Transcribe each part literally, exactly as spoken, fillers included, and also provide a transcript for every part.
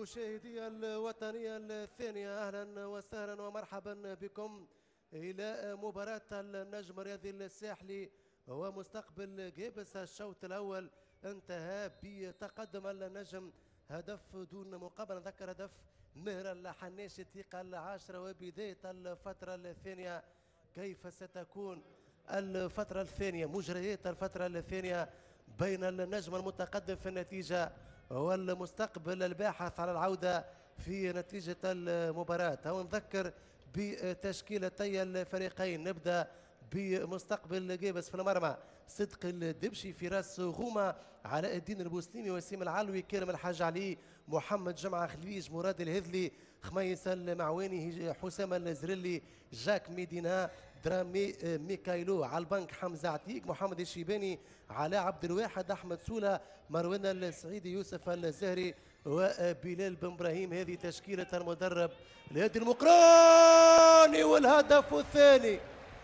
مشاهدي الوطنية الثانية، أهلا وسهلا ومرحبا بكم إلى مباراة النجم الرياضي الساحلي ومستقبل قابس. الشوط الأول انتهى بتقدم النجم هدف دون مقابل. نذكر هدف مهر الحناشي الدقيقة العاشرة. وبداية الفترة الثانية كيف ستكون الفترة الثانية، مجريات الفترة الثانية بين النجم المتقدم في النتيجة والمستقبل الباحث على العودة في نتيجة المباراة. أو نذكر بتشكيلتي الفريقين. نبدأ بمستقبل قابس في المرمى صدق الدبشي، فراس غومة، علاء الدين البوسليمي، وسيم العلوي، كريم الحاج علي، محمد جمعة خليج، مراد الهذلي، خميس المعواني، حسام الزرلي، جاك ميدينا، درامي ميكايلو. على البنك حمزة عتيق، محمد الشيباني، علاء عبد الواحد، احمد سوله، مروان السعيدي، يوسف الزهري، وبلال بن ابراهيم. هذه تشكيله المدرب لهادي المقراني. والهدف الثاني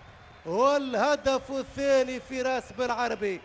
والهدف الثاني في راس بالعربي.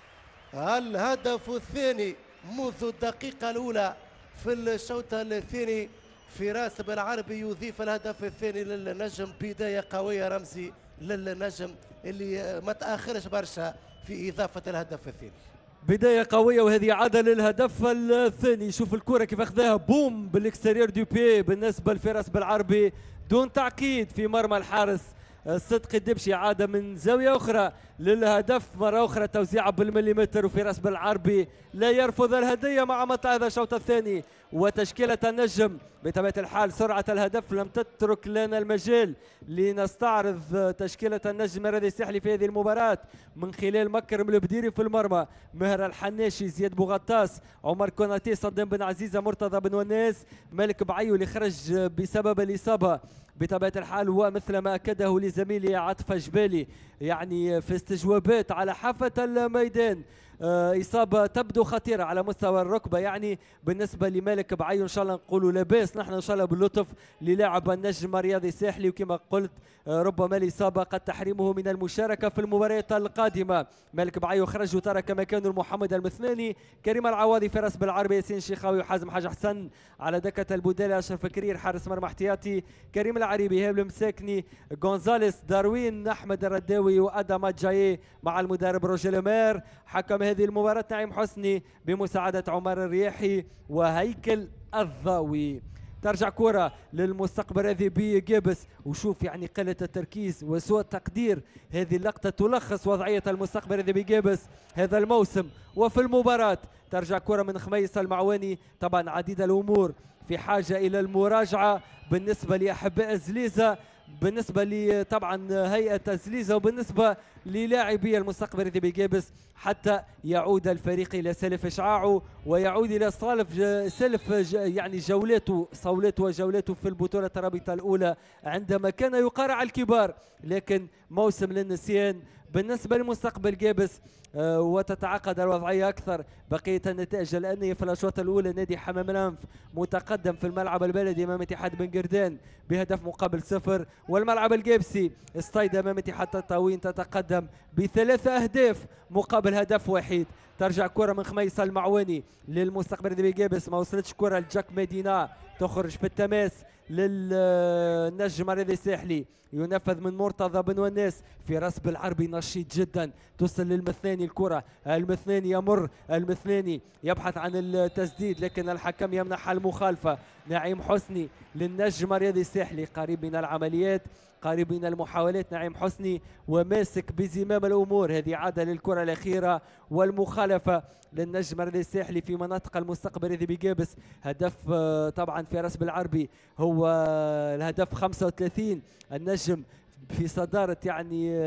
الهدف الثاني منذ الدقيقه الاولى في الشوط الثاني. فراس بالعربي يضيف الهدف الثاني للنجم. بدايه قويه رمزي للنجم اللي ما تاخرش برشا في اضافه الهدف الثاني. بدايه قويه وهذه عاده للهدف الثاني. شوف الكره كيف اخذاها بوم بالاكستيريور دو بي بالنسبه لفراس بالعربي دون تعقيد في مرمى الحارس صدقي الدبشي. عاده من زاويه اخرى للهدف مره اخرى، توزيعه بالمليمتر، وفراس بالعربي لا يرفض الهديه مع متى هذا الشوط الثاني. وتشكيله النجم بطبيعه الحال سرعه الهدف لم تترك لنا المجال لنستعرض تشكيله النجم الرياضي الساحلي في هذه المباراه من خلال مكرم البديري في المرمى، مهر الحناشي، زياد بوغطاس، عمر كوناتي، صدام بن عزيزه، مرتضى بن وناس، مالك بعيو اللي خرج بسبب الاصابه بطبيعه الحال، ومثل ما اكده لزميلي عاطف جبالي يعني في استجوابات على حافه الميدان آه إصابة تبدو خطيرة على مستوى الركبة. يعني بالنسبة لمالك بعيو إن شاء الله نقولوا لاباس نحن إن شاء الله باللطف للاعب النجم الرياضي الساحلي، وكما قلت آه ربما الإصابة قد تحرمه من المشاركة في المباريات القادمة. مالك بعيو خرج وترك مكانه محمد المثناني، كريم العواضي، فراس بالعربي، ياسين شيخاوي، وحازم حاج حسن. على دكة البدلاء أشرف كرير حارس مرمى احتياطي، كريم العريبي، هيب المساكني، غونزاليس، داروين، أحمد الرداوي، وأدم جاي مع المدرب روجيه مير. حكم هذه المباراة نعيم حسني بمساعدة عمر الرياحي وهيكل الضاوي. ترجع كرة للمستقبل هذه بقابس، وشوف يعني قلة التركيز وسوء التقدير. هذه اللقطة تلخص وضعية المستقبل هذه بقابس هذا الموسم وفي المباراة. ترجع كرة من خميس المعواني. طبعا عديد الأمور في حاجة إلى المراجعة بالنسبة لأحباء زليزة، بالنسبة لي طبعا هيئة زليزة، وبالنسبة للاعبي المستقبل ذي بقابس، حتى يعود الفريق إلى سلف إشعاعه ويعود إلى سلف سلف يعني جولاته صولته وجولاته في البطولة الرابطة الأولى عندما كان يقارع الكبار. لكن موسم للنسيان بالنسبة لمستقبل قابس. آه وتتعقد الوضعية أكثر. بقية النتائج الآنية في الأشواط الأولى: نادي حمام الأنف متقدم في الملعب البلدي أمام اتحاد بن قردان بهدف مقابل صفر، والملعب القابسي استايد أمام اتحاد تطاوين تتقدم بثلاثة أهداف مقابل هدف واحد. ترجع كرة من خميس المعواني للمستقبل ذي قابس، ما وصلتش كرة لجاك مدينة، تخرج بالتماس للنجم الرياضي الساحلي، ينفذ من مرتضى بن وناس. في راس بالعربي نشيط جدا، توصل للمثناني الكرة، المثناني يمر، المثناني يبحث عن التسديد لكن الحكم يمنح المخالفة. نعيم حسني للنجم الرياضي الساحلي، قريب من العمليات، قريب من المحاولات نعيم حسني وماسك بزمام الأمور. هذه عادة للكرة الأخيرة والمخالفة للنجم الرياضي الساحلي في مناطق المستقبل ذي بقابس. هدف طبعا في راس بالعربي هو الهدف خمسة وثلاثين، النجم في صدارة يعني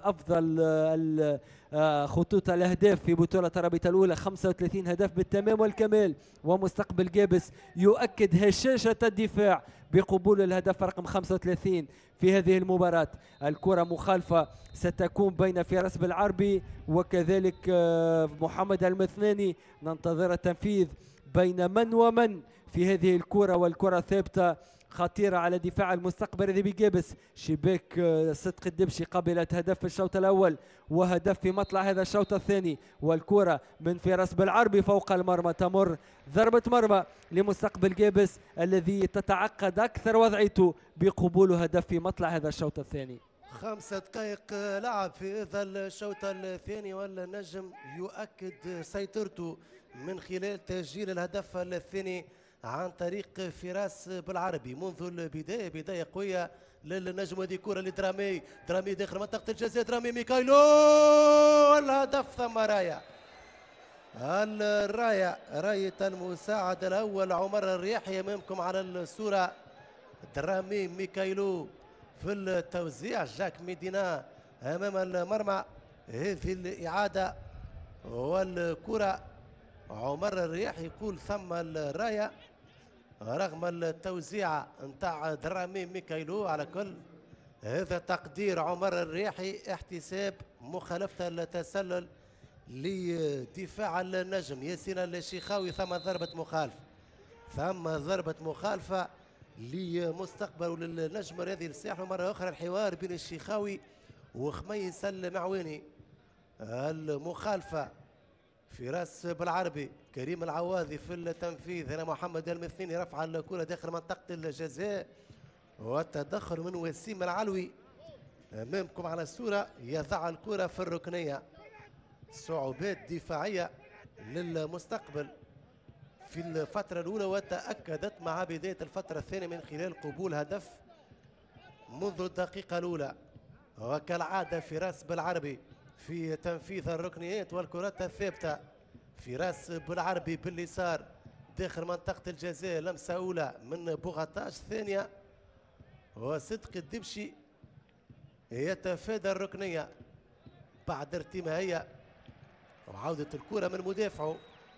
أفضل خطوط الأهداف في بطولة الرابطة الأولى، خمسة وثلاثين هدف بالتمام والكمال. ومستقبل قابس يؤكد هشاشة الدفاع بقبول الهدف رقم خمسة وثلاثين في هذه المباراة. الكرة مخالفة ستكون بين فراس بالعربي وكذلك محمد المثناني. ننتظر التنفيذ بين من ومن في هذه الكرة، والكرة ثابتة خطيرة على دفاع المستقبل ذي بيجيبس. شباك صدق الدبشي قبلت هدف في الشوط الأول وهدف في مطلع هذا الشوط الثاني، والكرة من فراس بالعربي فوق المرمى تمر ضربة مرمى لمستقبل جيبس الذي تتعقد أكثر وضعيته بقبول هدف في مطلع هذا الشوط الثاني. خمسة دقائق لعب في هذا الشوط الثاني والنجم يؤكد سيطرته من خلال تسجيل الهدف الثاني عن طريق فراس بالعربي منذ البداية. بداية قوية للنجم، هذه كرة لدرامي، درامي داخل منطقة الجزاء، درامي ميكايلو الهدف ثم راية. الراية راية المساعد الأول عمر الرياحي أمامكم على الصورة. درامي ميكايلو في التوزيع، جاك ميدينا أمام المرمى، هذه الإعادة والكرة عمر الرياحي يقول ثم الراية رغم التوزيع نتاع درامي ميكايلو. على كل هذا تقدير عمر الرياحي، احتساب مخالفة التسلل لدفاع النجم ياسين الشيخاوي. ثم ضربة مخالفة، ثم ضربة مخالفة لمستقبل للنجم هذه الساحة. مرة أخرى الحوار بين الشيخاوي وخميس المعواني. المخالفة فراس بالعربي، كريم العواذي في التنفيذ، هنا محمد المثني رفع الكرة داخل منطقة الجزاء، والتدخل من وسيم العلوي أمامكم على الصورة يضع الكرة في الركنية. صعوبات دفاعية للمستقبل في الفترة الأولى وتأكدت مع بداية الفترة الثانية من خلال قبول هدف منذ الدقيقة الأولى. وكالعادة فراس بالعربي في تنفيذ الركنيات والكرات الثابتة. فراس بالعربي باليسار داخل منطقة الجزاء، لمسة أولى من بوغاتاش، ثانية وصدق الدبشي يتفادى الركنية بعد ارتماهية وعودة الكرة من مدافعه.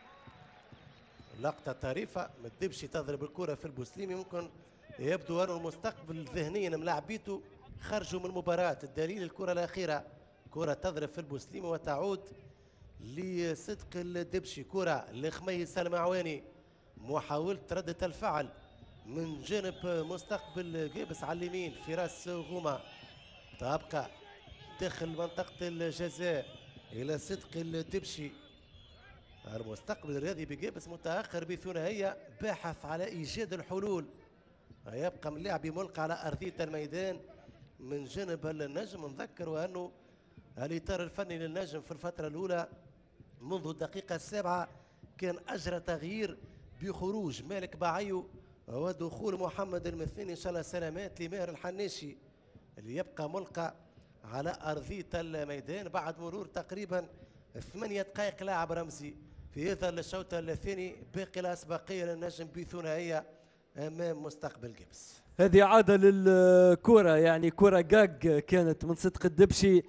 لقطة طريفة من الدبشي تضرب الكرة في البوسليمي، ممكن يبدو أنه المستقبل ذهنيا ملاعبيته خرجوا من المباراة. الدليل الكرة الأخيرة، كرة تضرب في البوسليمي وتعود لصدق الدبشي. كرة لخميس المعواني، محاولة ردة الفعل من جانب مستقبل جيبس على اليمين. فراس غوما تبقى داخل منطقة الجزاء إلى صدق الدبشي. المستقبل الرياضي بجيبس متأخر بثنائية، باحث على إيجاد الحلول. يبقى من لاعبي ملقى على أرضية الميدان من جانب النجم. نذكر وأنه الإطار الفني للنجم في الفترة الأولى منذ الدقيقة السابعة كان أجرى تغيير بخروج مالك باعيو ودخول محمد المثني إن شاء الله سلامات لماهر الحناشي اللي يبقى ملقى على أرضية الميدان بعد مرور تقريبا ثمانية دقائق. لاعب رمزي في هذا الشوط الثاني، باقي الأسبقية للنجم بثنائية أمام مستقبل جيبس. هذه عادة للكرة، يعني كرة جاج كانت من صدق الدبشي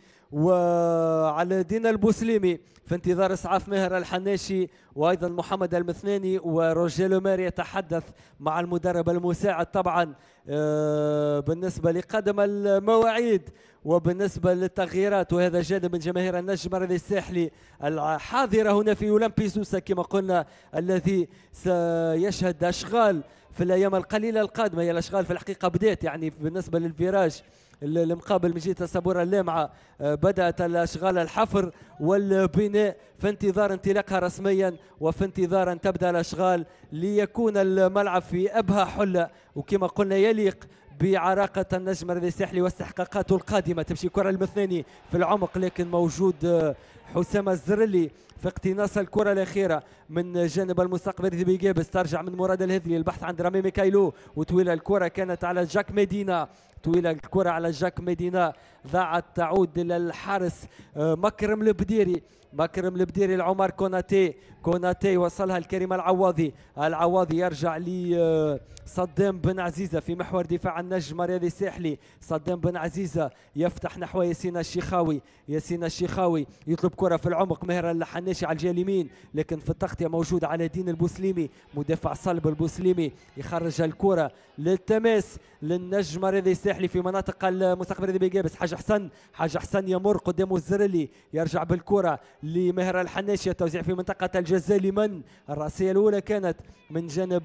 وعلى دينا البوسليمي في انتظار اسعاف ماهر الحناشي وايضا محمد المثناني. وروجيلو ماري يتحدث مع المدرب المساعد طبعا بالنسبه لقدم المواعيد وبالنسبه للتغييرات. وهذا جانب من جماهير النجم الرياضي الساحلي الحاضره هنا في اولمبي سوسه كما قلنا، الذي سيشهد اشغال في الايام القليله القادمه. هي الاشغال في الحقيقه بدات، يعني بالنسبه للفيراج المقابل من جهه السبوره اللامعه بدات الاشغال الحفر والبناء في انتظار انطلاقها رسميا وفي انتظار ان تبدا الاشغال ليكون الملعب في ابهى حله وكما قلنا يليق بعراقه النجم الرياضي الساحلي واستحقاقاته القادمه. تمشي كره المثناني في العمق لكن موجود حسام الزرلي في اقتناص الكرة الأخيرة من جانب المستقبل ذي جيبس. ترجع من مراد الهذلي البحث عن رامي ميكايلو وطويلة الكرة كانت على جاك ميدينا، طويلة الكرة على جاك ميدينا ضاعت تعود إلى الحارس مكرم البديري. مكرم البديري لعمر كوناتي، كوناتي وصلها الكريم العواضي، العواضي يرجع لصدام بن عزيزة في محور دفاع النجم الرياضي الساحلي. صدام بن عزيزة يفتح نحو ياسين الشيخاوي، ياسين الشيخاوي يطلب كرة في العمق، ماهر الحناشي الحناشي على الجهه اليمين، لكن في التغطيه موجود على دين البوسليمي مدافع صلب البوسليمي، يخرج الكره للتماس للنجم الرياضي الساحلي في مناطق المستقبل الرياضي بجابس. حاج حسن حاج حسن يمر قدامه الزرلي، يرجع بالكره لمهر الحناشي، التوزيع في منطقه الجزاء لمن الراسيه الاولى كانت من جانب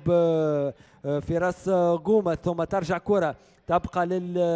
فراس قومه، ثم ترجع كره تبقى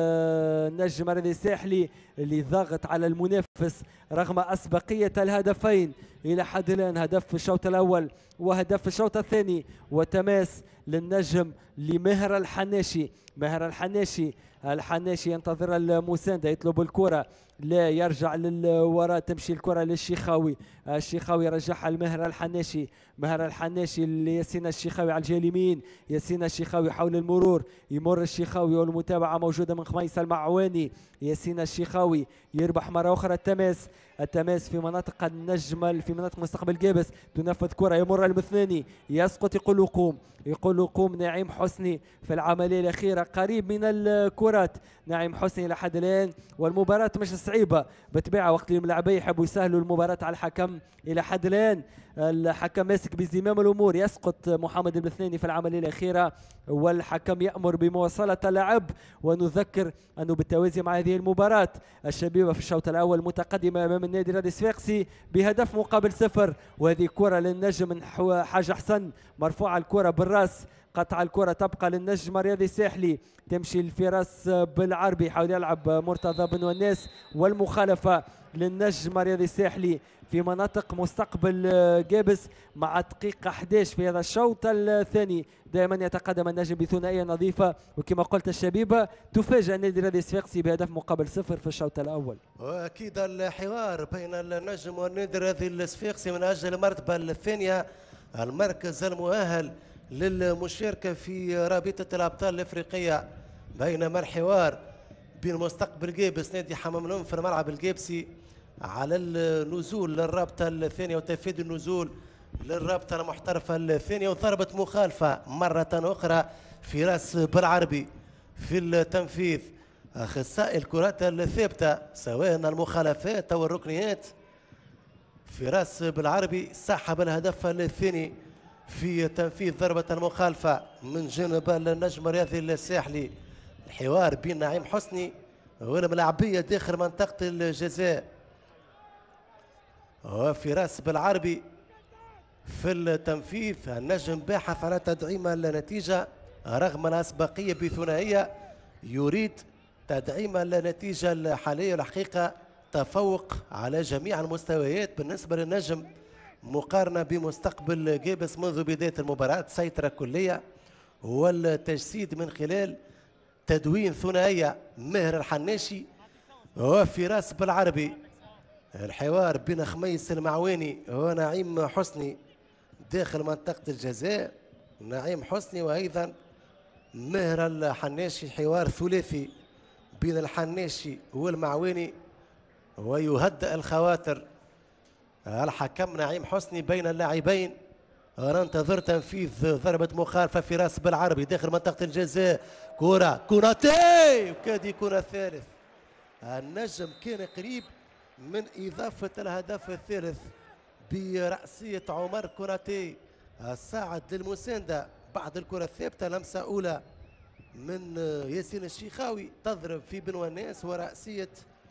للنجم الرياضي الساحلي اللي ضاغط على المنافس رغم أسبقية الهدفين إلى حد الآن، هدف في الشوط الأول وهدف في الشوط الثاني، وتماس للنجم لمهر الحناشي. مهر الحناشي الحناشي ينتظر المساندة، يطلب الكرة، لا يرجع للوراء، تمشي الكرة للشيخاوي، الشيخاوي يرجعها لمهر الحناشي، مهر الحناشي لياسين الشيخاوي على الجهة اليمين، ياسين الشيخاوي حول المرور، يمر الشيخاوي والمتابعة موجودة من خميس المعواني، ياسين الشيخاوي يربح مرة أخرى التماس، التماس في مناطق النجم في مناطق مستقبل جابس، تنفذ كرة، يمر المثناني، يسقط، يقول قوم، يقول قوم نعيم حسني في العملية الأخيرة قريب من الكرات، نعيم حسني إلى حد الآن، والمباراة مش صعيبة بطبيعة وقت الملاعبين يحبوا يسهلوا المباراة على الحكم إلى حد الآن، الحكم ماسك بزمام الأمور، يسقط محمد المثناني في العملية الأخيرة والحكم يأمر بمواصلة اللعب. ونذكر أنه بالتوازي مع هذه المباراة الشبيبة في الشوط الأول متقدمة أمام النادي الرياضي الصفاقسي بهدف مقابل صفر، وهذه كرة للنجم من حاج حسن مرفوعة الكرة بالراس، قطع الكرة تبقى للنجم الرياضي الساحلي، تمشي لفراس بالعربي، يحاول يلعب مرتضى بن وناس، والمخالفة للنجم الرياضي الساحلي في مناطق مستقبل جابس مع دقيقة أحد عشر في هذا الشوط الثاني. دائما يتقدم النجم بثنائية نظيفة، وكما قلت الشبيبة تفاجأ النادي الرياضي الصفاقسي بهدف مقابل صفر في الشوط الأول. وأكيد الحوار بين النجم والنادي الرياضي الصفاقسي من أجل المرتبة الثانية، المركز المؤهل للمشاركة في رابطة الأبطال الأفريقية، بينما الحوار بين مستقبل جابس نادي حمام الأم في الملعب الجابسي على النزول للرابطة الثانية وتفيد النزول للرابطة المحترفة الثانية، وضربة مخالفة مرة أخرى في راس بالعربي في التنفيذ. أخصائي الكرات الثابتة سواء المخالفات أو الركنيات في راس بالعربي سحب الهدف الثاني في تنفيذ ضربة المخالفة من جانب النجم الرياضي الساحلي. الحوار بين نعيم حسني والملاعبية داخل منطقة الجزاء، وفي راس بالعربي في التنفيذ النجم باحث على تدعيم النتيجة رغم الأسبقية بثنائية، يريد تدعيم النتيجة الحالية. الحقيقة تفوق على جميع المستويات بالنسبة للنجم مقارنة بمستقبل جابس منذ بداية المباراة، سيطرة كلية والتجسيد من خلال تدوين ثنائية مهر الحناشي وفي راس بالعربي. الحوار بين خميس المعواني ونعيم حسني داخل منطقة الجزاء، نعيم حسني وأيضا مهر الحناشي، حوار ثلاثي بين الحناشي والمعواني ويهدأ الخواطر. الحكم نعيم حسني بين اللاعبين، ننتظر تنفيذ ضربة مخالفة في راس بالعربي داخل منطقة الجزاء، كرة كوناتي وكاد يكون الثالث. النجم كان قريب من إضافة الهدف الثالث برأسية عمر كوناتي الساعد للمساندة بعد الكرة الثابتة، لمسة أولى من ياسين الشيخاوي تضرب في بن وناس ورأسية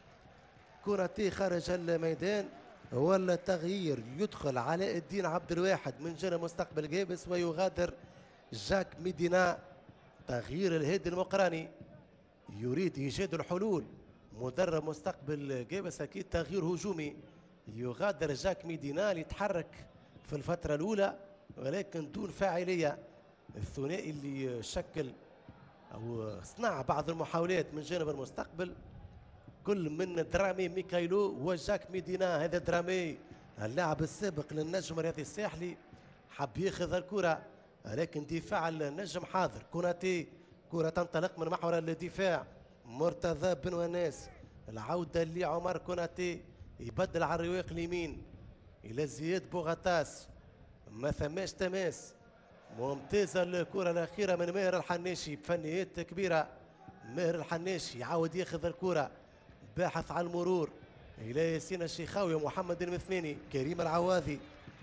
كوناتي خارج الميدان، والتغيير يدخل علاء الدين عبد الواحد من جانب مستقبل جابس ويغادر جاك ميدينا. تغيير الهادي المقراني يريد إيجاد الحلول، مدرب مستقبل جابس أكيد تغيير هجومي، يغادر جاك ميدينا ليتحرك في الفترة الأولى ولكن دون فاعلية. الثنائي اللي شكل أو صنع بعض المحاولات من جانب المستقبل كل من درامي ميكايلو وجاك ميدينا. هذا درامي اللاعب السابق للنجم الرياضي الساحلي حب ياخذ الكرة لكن دفاع النجم حاضر. كوناتي كرة تنطلق من محور الدفاع، مرتضى بن وناس، العودة لعمر كوناتي يبدل على الرواق اليمين إلى زياد بوغطاس، ما ثماش تماس. ممتازة الكرة الأخيرة من ماهر الحناشي بفنيات كبيرة. ماهر الحناشي يعاود ياخذ الكرة، باحث عن المرور، الى ياسين الشيخاوي ومحمد المثنيني كريم العواذي.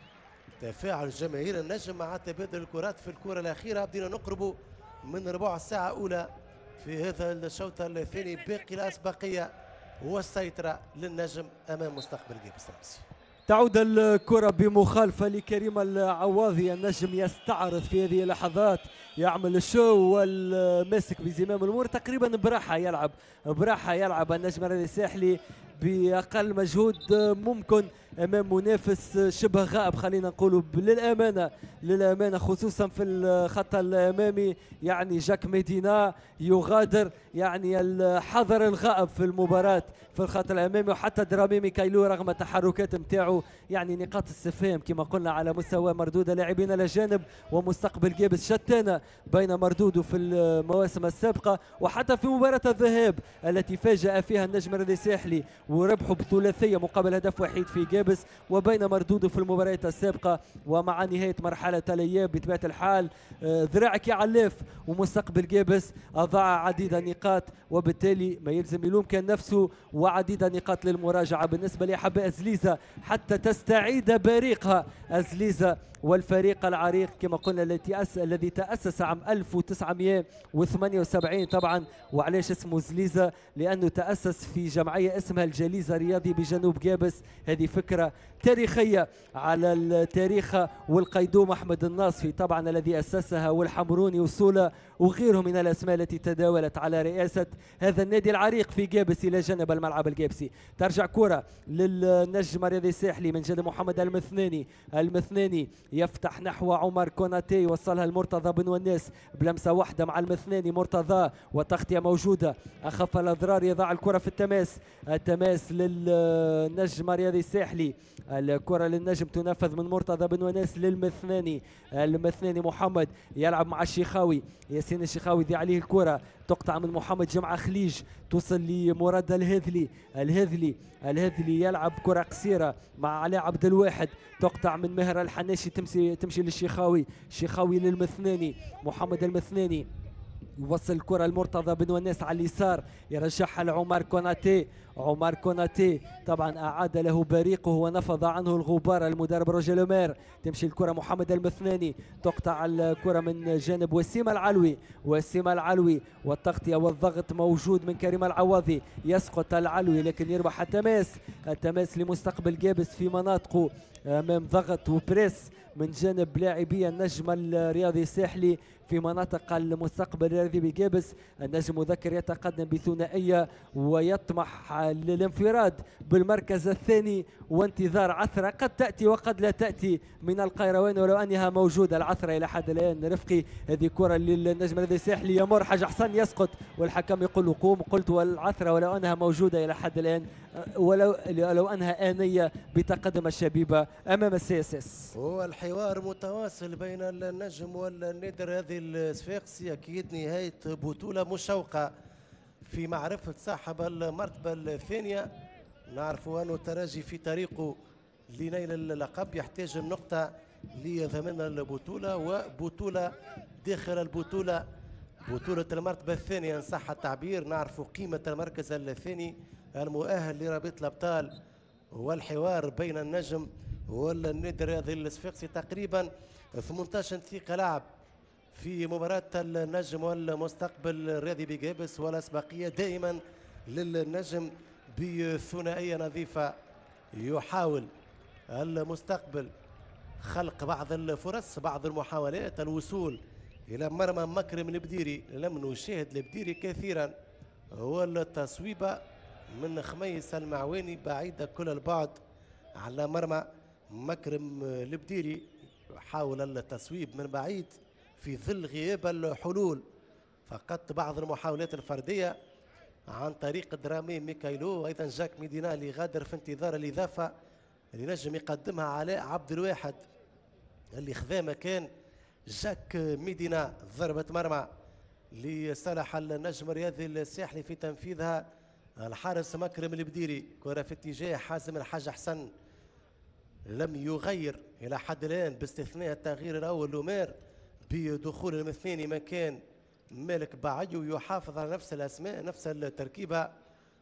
تفاعل جماهير النجم مع تبادل الكرات في الكره الاخيره. بدينا نقربوا من ربع الساعه الاولى في هذا الشوط الثاني. باقي الاسبقيه والسيطره للنجم امام مستقبل جيبس رمسي. تعود الكرة بمخالفة لكريم العواضي. النجم يستعرض في هذه اللحظات، يعمل الشو والماسك بزمام الأمور تقريبا براحة يلعب براحة يلعب النجم الرياضي الساحلي بأقل مجهود ممكن امام منافس شبه غائب. خلينا نقولوا للامانه للامانه خصوصا في الخط الامامي. يعني جاك ميدينا يغادر يعني الحذر الغائب في المباراه في الخط الامامي. وحتى درامي ميكايلو رغم التحركات نتاعو يعني نقاط استفهام كما قلنا على مستوى مردود لاعبين الاجانب ومستقبل جيبس شتان بين مردوده في المواسم السابقه وحتى في مباراه الذهاب التي فاجأ فيها النجم الرياضي الساحلي وربحوا بثلاثيه مقابل هدف وحيد في جيبس، وبين مردوده في المباريات السابقه ومع نهايه مرحله الاياب بطبيعه الحال ذراعك يا علاف ومستقبل جيبس اضاع عديد النقاط وبالتالي ما يلزم يلوم كان نفسه وعديد النقاط للمراجعه بالنسبه لاحباء ازليزه حتى تستعيد بريقها ازليزه والفريق العريق كما قلنا الذي الذي تأسس عام ألف وتسعمئة وثمانية وسبعين. طبعا وعلاش اسمه زليزة؟ لأنه تأسس في جمعية اسمها الجليزة الرياضي بجنوب جابس. هذه فكرة تاريخية على التاريخ والقيدوم أحمد الناصفي طبعا الذي أسسها والحمروني وصولة وغيرهم من الأسماء التي تداولت على رئاسة هذا النادي العريق في جابس إلى جانب الملعب الجابسي. ترجع كرة للنجم الرياضي الساحلي من جانب محمد المثناني. المثناني يفتح نحو عمر كوناتي يوصلها لمرتضى بن وناس بلمسه واحده مع المثناني. مرتضى وتغطيه موجوده اخف الاضرار يضع الكره في التماس. التماس للنجم الرياضي الساحلي. الكره للنجم تنفذ من مرتضى بن وناس للمثناني. المثناني محمد يلعب مع الشيخاوي. ياسين الشيخاوي ذي عليه الكره تقطع من محمد جمعه خليج توصل لمراد الهذلي. الهذلي الهذلي يلعب كره قصيره مع علاء عبد الواحد تقطع من مهر الحناشي تمشي تمشي للشيخاوي. الشيخاوي للمثناني. محمد المثناني يوصل الكرة لمرتضى بن وناس على اليسار يرجعها لعمر كوناتي. عمر كوناتي طبعا أعاد له بريقه ونفض عنه الغبار المدرب روجيه لومير. تمشي الكرة محمد المثناني تقطع الكرة من جانب وسيم العلوي. وسيم العلوي والتغطية والضغط موجود من كريم العواضي. يسقط العلوي لكن يربح التماس. التماس لمستقبل جابس في مناطقه امام ضغط وبريس من جانب لاعبي النجم الرياضي الساحلي في مناطق المستقبل الرياضي بجابس. النجم مذكر يتقدم بثنائيه ويطمح للانفراد بالمركز الثاني وانتظار عثره قد تاتي وقد لا تاتي من القيروان ولو انها موجوده. العثره الى حد الان رفقي. هذه كره للنجم الرياضي الساحلي يمر حاج حسن يسقط والحكم يقول له قوم. قلت والعثره ولو انها موجوده الى حد الان ولو لو انها انيه بتقدم الشبيبه امام السي اس اس. هو الحوار متواصل بين النجم والنادي الرياضي الصفاقسي. اكيد نهايه بطوله مشوقه في معرفه صاحب المرتبه الثانيه. نعرفوا انه الترجي في طريقه لنيل اللقب يحتاج النقطه لضمان البطوله وبطوله داخل البطوله بطوله المرتبه الثانيه ان صح التعبير. نعرفوا قيمه المركز الثاني المؤهل لرابطه الابطال. والحوار بين النجم والنادي الرياضي الصفاقسي تقريبا ثمانية عشر دقيقه لعب في مباراة النجم والمستقبل الرياضي بجابس والأسبقية دائما للنجم بثنائية نظيفة. يحاول المستقبل خلق بعض الفرص بعض المحاولات الوصول إلى مرمى مكرم البديري. لم نشاهد البديري كثيرا. هو التصويبة من خميس المعواني بعيدة كل البعد على مرمى مكرم البديري. حاول التصويب من بعيد في ظل غياب الحلول. فقط بعض المحاولات الفردية عن طريق درامي ميكايلو وأيضا جاك ميدينا اللي غادر في انتظار الإضافة اللي نجم يقدمها علاء عبد الواحد اللي خذا مكان جاك ميدينا. ضربة مرمى لصالح النجم الرياضي الساحلي في تنفيذها الحارس مكرم البديري. كرة في اتجاه حازم الحاج حسن لم يغير إلى حد الآن باستثناء التغيير الأول لومير بدخول المثنين مكان مالك بعيو يحافظ على نفس الأسماء نفس التركيبة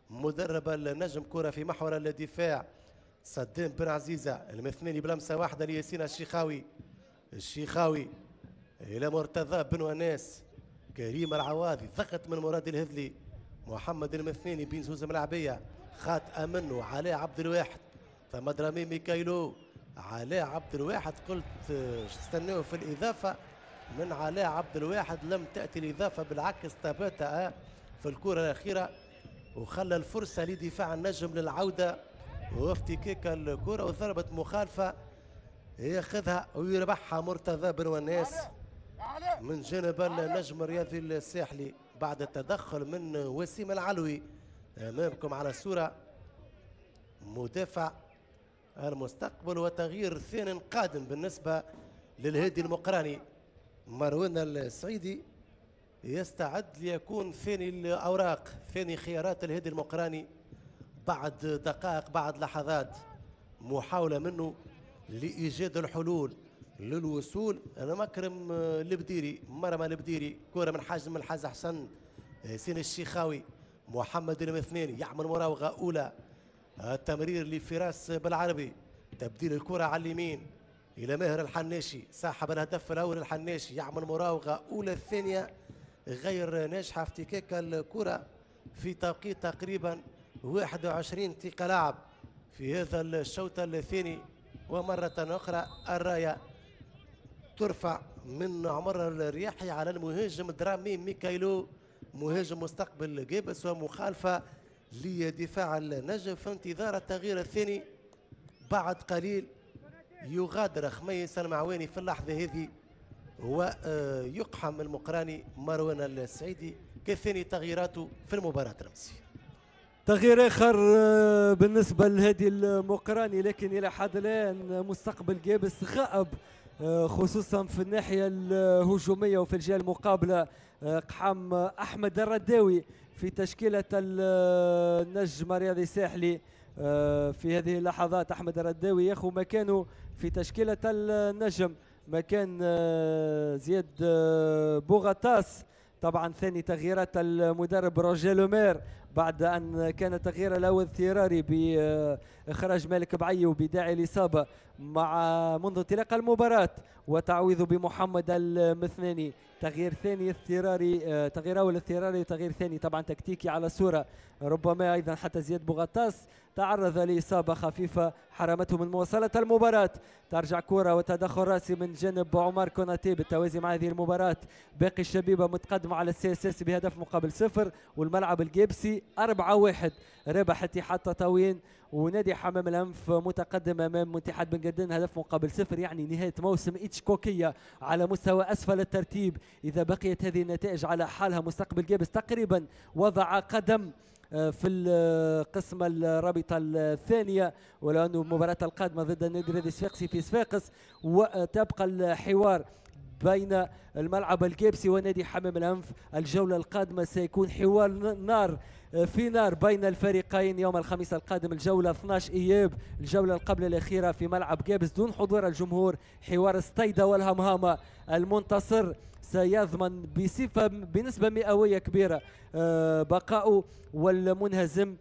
مدرب النجم كرة في محور الدفاع صدام بن عزيزة، المثنين بلمسة واحدة لياسين الشيخاوي، الشيخاوي إلى مرتضى بن وناس، كريم العواضي، ضغط من مراد الهذلي، محمد المثنيني بين زوز ملاعبية، خات أمن وعلاء عبد الواحد، ثم درامي ميكايلو، علاء عبد الواحد قلت استنوه في الإضافة من علاء عبد الواحد، لم تأتي الإضافة بالعكس ثبات في الكرة الأخيرة وخلى الفرصة لدفاع النجم للعودة وافتكاك الكرة وضربة مخالفة ياخذها ويربحها مرتضى بن وناس من جانب النجم الرياضي الساحلي بعد التدخل من وسيم العلوي. امامكم على الصورة مدافع المستقبل وتغيير ثاني قادم بالنسبة للهادي المقراني. مروان السعيدي يستعد ليكون ثاني الأوراق، ثاني خيارات الهادي المقراني بعد دقائق بعد لحظات محاولة منه لإيجاد الحلول للوصول. أنا مكرم البديري، مرمى البديري، كرة من حجم الحاج حسن، ياسين الشيخاوي، محمد المثنيني يعمل مراوغة أولى، التمرير لفراس بالعربي، تبديل الكرة على اليمين إلى ماهر الحناشي، صاحب الهدف الأول الحناشي يعمل مراوغة أولى الثانية غير ناجحة، افتكاك الكرة في توقيت تقريبا واحد وعشرين دقيقة لعب في هذا الشوط الثاني. ومرة أخرى الراية ترفع من عمر الرياحي على المهاجم درامي ميكايلو مهاجم مستقبل جيبس، ومخالفة لدفاع النجم في انتظار التغيير الثاني. بعد قليل يغادر خميس المعواني في اللحظة هذه ويقحم المقراني مروان السعيدي كثاني تغييراته في المباراة الأمسية. تغيير اخر بالنسبه لهادي المقراني، لكن الى حد الان مستقبل جابس غائب خصوصا في الناحيه الهجوميه وفي الجهه المقابله. قحام احمد الرداوي في تشكيله النجم الرياضي الساحلي في هذه اللحظات. احمد الرداوي ياخذ مكانه في تشكيله النجم مكان زياد بوغاتاس. طبعا ثاني تغييرات المدرب روجيه لومير بعد ان كان التغيير الاول اضطراري باخراج مالك بعي وبداعي الاصابه مع منذ انطلاق المباراه وتعويضه بمحمد المثناني. تغيير ثاني اضطراري، تغيير اول اضطراري وتغيير ثاني طبعا تكتيكي على الصوره. ربما ايضا حتى زياد بوغاتاس تعرض لاصابه خفيفه حرمته من مواصله المباراه. ترجع كره وتدخل راسي من جانب عمر كوناتي بالتوازي مع هذه المباراه. باقي الشبيبه متقدم على السي اس اس بهدف مقابل صفر، والملعب الجيبسي أربعة واحد ربح اتحاد تطاوين، ونادي حمام الانف متقدم امام اتحاد بن قردان هدف مقابل صفر. يعني نهايه موسم اتشكوكيه على مستوى اسفل الترتيب. اذا بقيت هذه النتائج على حالها مستقبل جابس تقريبا وضع قدم في القسم الرابطة الثانية، ولو أنه المباراة القادمة ضد النادي الرياضي الصفاقسي في صفاقس، وتبقى الحوار بين الملعب الجيبسي ونادي حمام الأنف. الجولة القادمة سيكون حوار نار في نار بين الفريقين يوم الخميس القادم، الجولة اثني عشر إياب، الجولة قبل الأخيرة في ملعب جابس دون حضور الجمهور. حوار ستيدا والهمهامة، المنتصر سيضمن بصفة بنسبة مئوية كبيرة بقاؤه، والمنهزم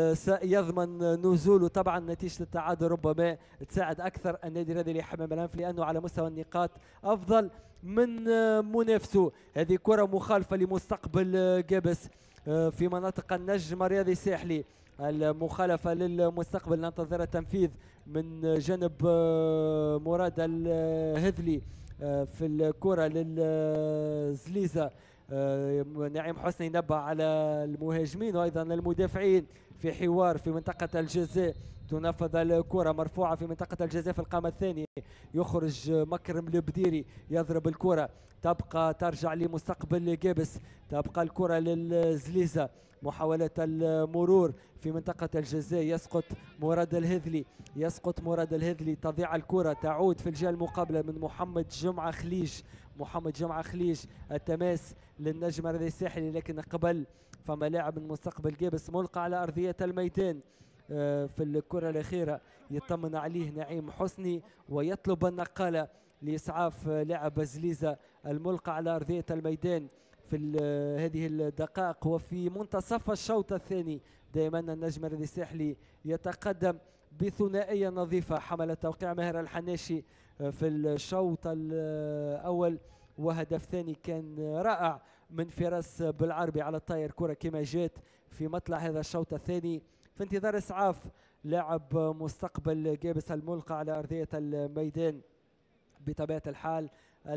سيضمن نزوله. طبعا نتيجة التعادل ربما تساعد أكثر النادي الرياضي لحمام الأنف لأنه على مستوى النقاط أفضل من منافسه. هذه كرة مخالفة لمستقبل جابس في مناطق النجم الرياضي الساحلي. المخالفة للمستقبل ننتظر التنفيذ من جانب مراد الهذلي في الكرة للزليزة. نعيم حسني نبه على المهاجمين وايضا المدافعين في حوار في منطقة الجزاء. تنفذ الكرة مرفوعة في منطقة الجزاء في القامة الثانية، يخرج مكرم البديري يضرب الكرة، تبقى ترجع لمستقبل جابس، تبقى الكرة للزليزة، محاولة المرور في منطقة الجزاء، يسقط مراد الهذلي، يسقط مراد الهذلي، تضيع الكرة، تعود في الجهة المقابلة من محمد جمعة خليج، محمد جمعة خليج، التماس للنجم الرياضي الساحلي، لكن قبل فما لاعب من مستقبل جابس ملقى على أرضية الميدان. في الكرة الأخيرة يطمن عليه نعيم حسني ويطلب النقالة لإسعاف لاعب زليزة الملقى على أرضية الميدان في هذه الدقائق وفي منتصف الشوط الثاني. دائما النجم الذي الساحلي يتقدم بثنائية نظيفة حمل توقيع ماهر الحناشي في الشوط الأول، وهدف ثاني كان رائع من فراس بالعربي على الطاير، كرة كما جات في مطلع هذا الشوط الثاني. في انتظار اسعاف لاعب مستقبل جابس الملقى على أرضية الميدان. بطبيعة الحال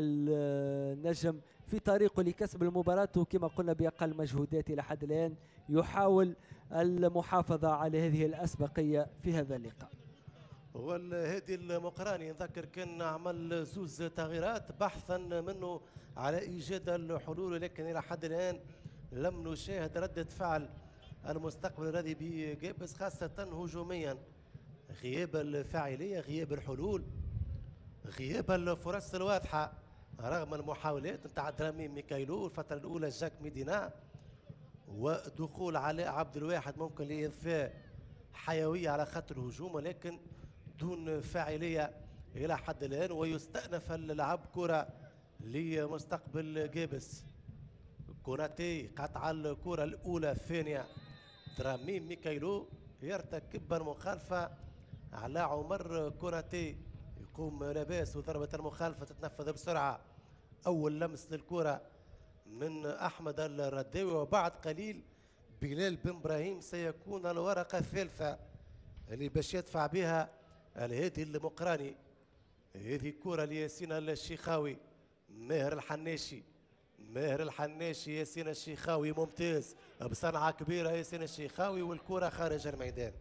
النجم في طريقه لكسب المباراة، وكما قلنا بأقل مجهودات إلى حد الآن يحاول المحافظة على هذه الأسبقية في هذا اللقاء. والهادي المقراني نذكر كان عمل زوز تغييرات بحثا منه على إيجاد الحلول، لكن إلى حد الآن لم نشاهد ردة فعل المستقبل الذي بجابس خاصة هجوميا. غياب الفاعلية، غياب الحلول، غياب الفرص الواضحة رغم المحاولات نتاع درامين ميكايلو الفترة الأولى جاك ميدينا، ودخول علاء عبد الواحد ممكن لإضفاء حيوية على خط الهجوم، ولكن دون فاعلية إلى حد الآن. ويستأنف اللعب كرة لمستقبل جابس. كوناتي قطع الكرة الأولى الثانية، درامين ميكايلو يرتكب المخالفة على عمر كوناتي، يقوم لاباس وضربة المخالفة تتنفذ بسرعة. أول لمس للكرة من أحمد الرداوي، وبعد قليل بلال بن إبراهيم سيكون الورقة الثالثة اللي باش يدفع بها الهادي المقراني. هذه كرة لياسين الشيخاوي، ماهر الحناشي، ماهر الحناشي ياسين الشيخاوي ممتاز بصنعة كبيرة ياسين الشيخاوي، والكرة خارج الميدان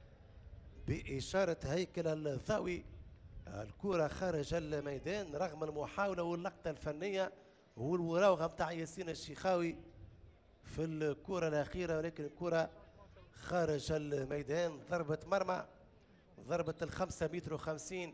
بإشارة هيكل الضوي. الكرة خارج الميدان رغم المحاولة واللقطة الفنية والمراوغة متاع ياسين الشيخاوي في الكرة الأخيرة، ولكن الكرة خارج الميدان. ضربة مرمى، ضربة الخمسة متر وخمسين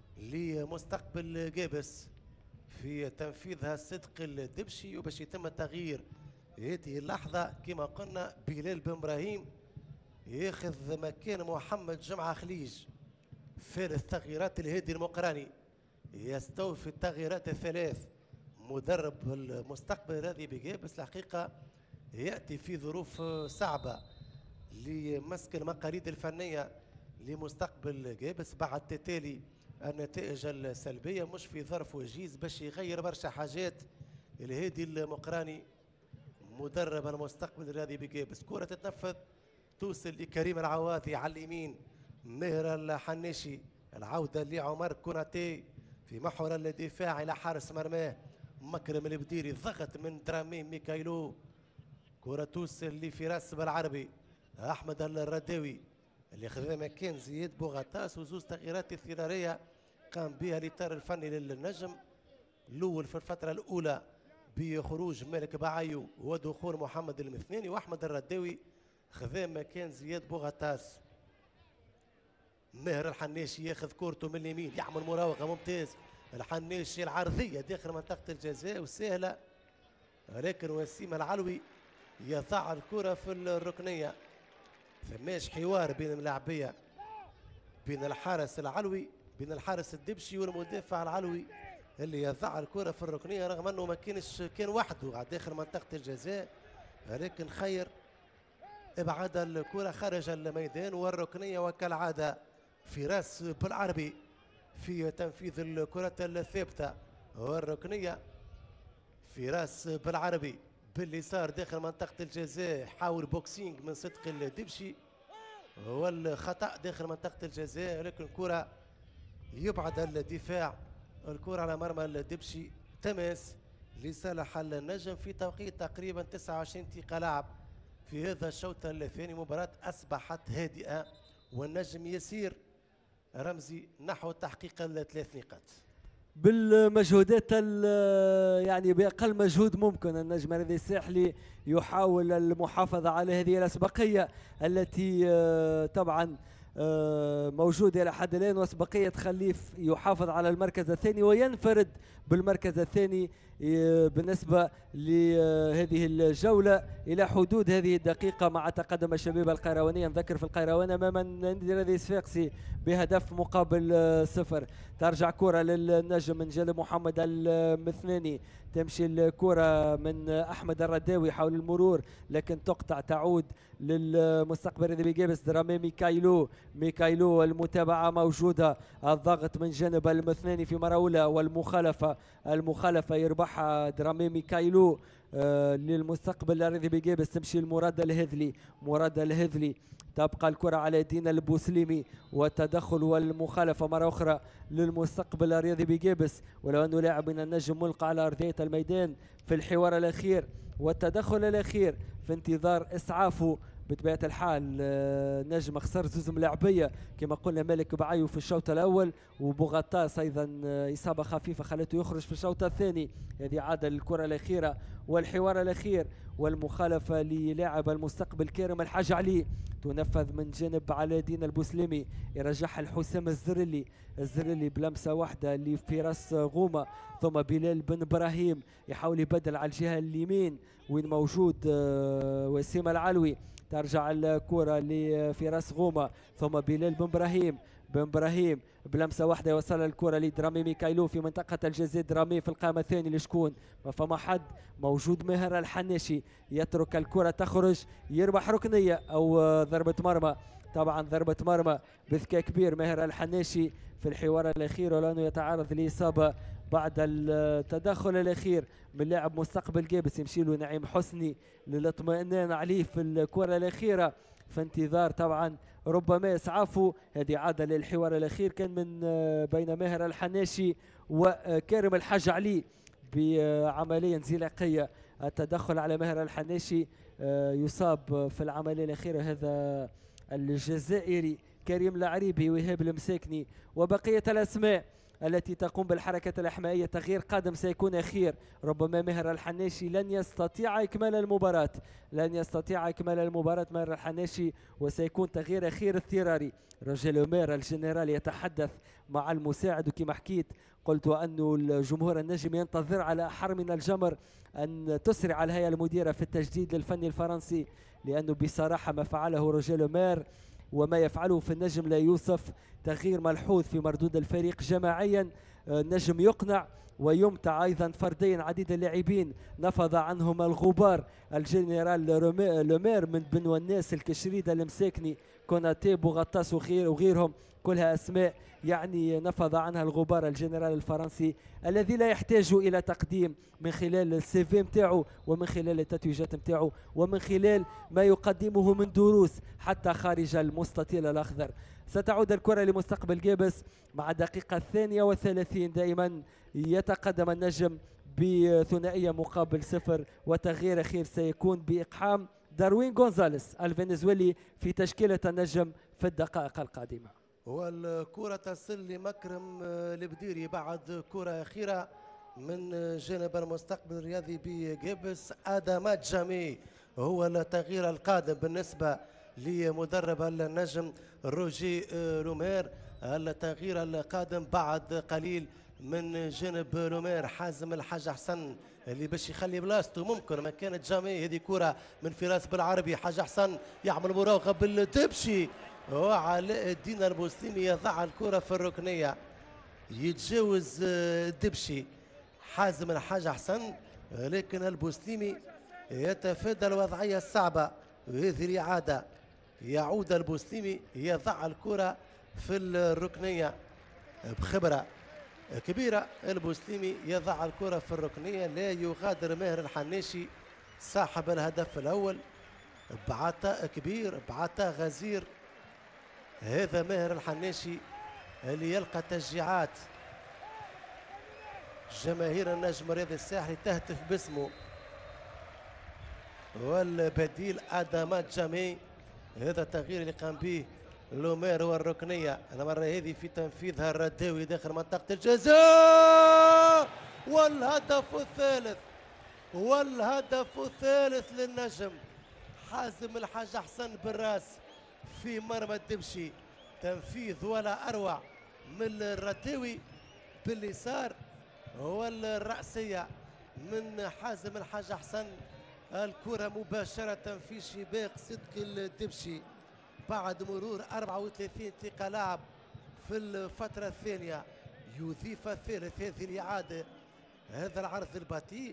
لمستقبل جابس في تنفيذها صدق الدبشي، وباش يتم تغيير هذه اللحظة كما قلنا بلال بن إبراهيم ياخذ مكان محمد جمعة خليج. ثالث تغييرات الهادي المقراني، يستوفي التغييرات الثلاث. مدرب المستقبل الذي بجابس الحقيقة يأتي في ظروف صعبة لمسك المقاليد الفنية لمستقبل جابس بعد تتالي النتائج السلبية، مش في ظرف وجيز باش يغير برشا حاجات. الهادي المقراني مدرب المستقبل الذي بجابس. كرة تتنفذ توصل لكريم العواضي على اليمين، ماهر الحناشي، العودة لعمر كوناتي في محور الدفاع إلى حارس مرماه مكرم البديري، ضغط من درامين ميكايلو. كرة توصل لفراس بالعربي، أحمد الرداوي اللي خذا مكان زياد بوغطاس، وزوز تغييرات اضطرارية قام بها الإطار الفني للنجم. الأول في الفترة الأولى بخروج مالك بعيو ودخول محمد المثناني، وأحمد الرداوي خذا مكان زياد بوغطاس. ماهر الحناشي ياخذ كورته من اليمين، يعمل مراوغه ممتاز. الحناشي العرضيه داخل منطقه الجزاء وسهله، ولكن وسيم العلوي يضع الكره في الركنيه. فماش حوار بين الملاعبيه، بين الحارس العلوي، بين الحارس الدبشي والمدافع العلوي اللي يضع الكره في الركنيه، رغم انه ما كانش كان وحده داخل منطقه الجزاء، ولكن خير ابعاد الكره خارج الميدان والركنيه. وكالعاده فراس بالعربي في تنفيذ الكرة الثابتة والركنية. فراس بالعربي باليسار داخل منطقة الجزاء، حاول بوكسينج من صدق الدبشي والخطأ داخل منطقة الجزاء، ولكن الكرة يبعد الدفاع. الكرة على مرمى الدبشي، تماس لصالح النجم في توقيت تقريبا تسعة وعشرين دقيقة لعب في هذا الشوط الثاني. مباراة أصبحت هادئة والنجم يسير رمزي نحو تحقيق الثلاث نقاط بالمجهودات يعني باقل مجهود ممكن. النجم الذي الساحلي يحاول المحافظه على هذه الاسبقيه التي طبعا موجوده الى حد الان، واسبقيه تخليف يحافظ على المركز الثاني وينفرد بالمركز الثاني بالنسبه لهذه الجوله الى حدود هذه الدقيقه مع تقدم الشبيبه القيروانيه. نذكر في القيروان امام النادي الذي الصفاقسي بهدف مقابل صفر. ترجع كرة للنجم من جانب محمد المثناني، تمشي الكرة من أحمد الرداوي حول المرور لكن تقطع، تعود للمستقبل الذي بيجابس درامي ميكايلو. ميكايلو المتابعة موجودة، الضغط من جانب المثناني في مرة أولى والمخالفة المخالفة يربحها درامي ميكايلو. آه للمستقبل الذي بيجابس تمشي المراد الهذلي. مراد الهذلي تبقى الكرة على دين البوسليمي والتدخل والمخالفة مرة أخرى للمستقبل الرياضي بيجابس، ولو أنه لاعب من النجم ملقى على أرضية الميدان في الحوار الأخير والتدخل الأخير في انتظار إسعافه. بطبيعة الحال نجم خسر زوز ملاعبية كما قلنا، مالك بعيو في الشوط الأول وبوغطاس أيضا إصابة خفيفة خلته يخرج في الشوط الثاني. هذه عادة للكرة الأخيرة والحوار الأخير والمخالفة للاعب المستقبل كريم الحاج علي، تنفذ من جانب على دين البوسليمي، يرجعها الحسام الزرلي. الزرلي بلمسة واحدة لفراس غومة، ثم بلال بن إبراهيم يحاول يبدل على الجهة اليمين وين موجود وسيم العلوي. ترجع الكرة لفراس غومة ثم بلال بن إبراهيم. بن إبراهيم بلمسة واحدة يوصل الكرة لدرامي ميكايلو في منطقة الجزاء. درامي في القائمة الثانية لشكون؟ ما فما حد موجود. ماهر الحناشي يترك الكرة تخرج، يربح ركنية أو ضربة مرمى. طبعا ضربة مرمى بذكاء كبير ماهر الحناشي في الحوار الأخير، ولأنه يتعرض لإصابة بعد التدخل الأخير من لاعب مستقبل جابس. يمشي له نعيم حسني للاطمئنان عليه في الكرة الأخيرة في انتظار طبعا ربما إسعافه. هذه عادة للحوار الأخير كان من بين ماهر الحناشي وكريم الحاج علي بعملية انزلاقية. التدخل على ماهر الحناشي، يصاب في العملية الأخيرة هذا الجزائري كريم العريبي وهاب المساكني. وبقية الأسماء التي تقوم بالحركة الإحمائية تغيير قادم سيكون أخير. ربما ماهر الحناشي لن يستطيع إكمال المباراة لن يستطيع إكمال المباراة ماهر الحناشي، وسيكون تغيير أخير اضطراري. روجيه لو مير الجنرال يتحدث مع المساعد، وكما حكيت قلت أن الجمهور النجم ينتظر على أحر من الجمر أن تسرع الهيئة المديرة في التجديد للفني الفرنسي، لأنه بصراحة ما فعله روجيه لو مير وما يفعله في النجم لا يوصف. تغيير ملحوظ في مردود الفريق جماعيا، النجم يقنع ويمتع أيضا فرديا. عديد اللاعبين نفض عنهم الغبار، الجنرال لومير من بن والناس الكشريدة المساكني كوناتي بوغطاس وغير وغيرهم، كلها أسماء يعني نفض عنها الغبار الجنرال الفرنسي الذي لا يحتاج إلى تقديم من خلال السي في متاعه ومن خلال التتويجات متاعه ومن خلال ما يقدمه من دروس حتى خارج المستطيل الأخضر. ستعود الكرة لمستقبل جابس مع الدقيقة الثانية والثلاثين. دائما يتقدم النجم بثنائية مقابل صفر، وتغيير أخير سيكون بإقحام داروين غونزاليس الفنزويلي في تشكيلة النجم في الدقائق القادمة. والكرة تصل لمكرم البديري بعد كرة أخيرة من جانب المستقبل الرياضي بجابس. أدامات جامي هو التغيير القادم بالنسبة لمدرب النجم روجي لومير. التغيير القادم بعد قليل من جانب لومير حازم الحاج حسن اللي باش يخلي بلاصته. ممكن ما كانت جامي. هذه كرة من فراس بالعربي، حاج حسن يعمل مراوغة بالدبشي وعلاء الدين البوسليمي يضع الكرة في الركنية، يتجاوز الدبشي حازم الحاج حسن، لكن البوسليمي يتفادى الوضعية الصعبة. وهذه الإعادة يعود البوسليمي يضع الكرة في الركنية بخبرة كبيرة. البوسليمي يضع الكرة في الركنية، لا يغادر ماهر الحناشي صاحب الهدف الأول بعطاء كبير بعطاء غزير. هذا ماهر الحناشي اللي يلقى تشجيعات جماهير النجم الرياضي الساحلي تهتف باسمه. والبديل أدامات جامي. هذا التغيير اللي قام به لومير والركنية المرة هذه في تنفيذها الرداوي داخل منطقة الجزاء. والهدف الثالث والهدف الثالث للنجم. حازم الحاج حسن بالراس في مرمى الدبشي، تنفيذ ولا أروع من الرداوي باليسار والرأسية من حازم الحاج حسن. الكرة مباشرة في شباك صدق الدبشي بعد مرور أربعة وثلاثين دقيقة لعب في الفترة الثانية. يضيف الثالث هذه الإعادة. هذا العرض البطيء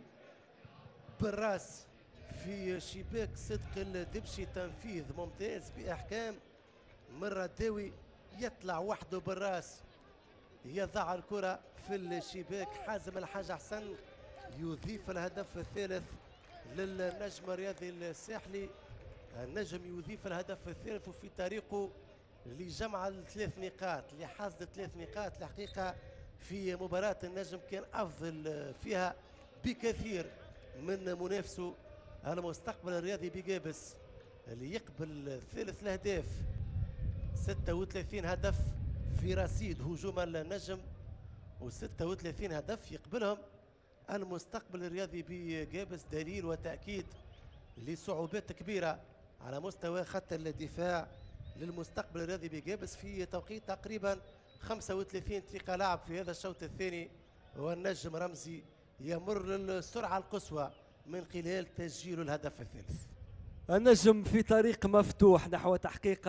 بالراس في شباك صدق الدبشي، تنفيذ ممتاز بإحكام من رداوي، يطلع وحده بالراس يضع الكرة في الشباك. حازم الحاج حسن يضيف الهدف الثالث للنجم الرياضي الساحلي. النجم يضيف الهدف الثالث في طريقه لجمع الثلاث نقاط، لحصد ثلاث نقاط. الحقيقة في مباراة النجم كان أفضل فيها بكثير من منافسه المستقبل الرياضي بقابس اللي يقبل ثالث الأهداف، ستة وثلاثين هدف في رصيد هجوم النجم وستة وثلاثين هدف يقبلهم المستقبل الرياضي بقابس، دليل وتأكيد لصعوبات كبيرة على مستوى خط الدفاع للمستقبل الرياضي بقابس في توقيت تقريبا خمسة وثلاثين دقيقة لعب في هذا الشوط الثاني. والنجم رمزي يمر السرعة القصوى من خلال تسجيل الهدف الثالث. النجم في طريق مفتوح نحو تحقيق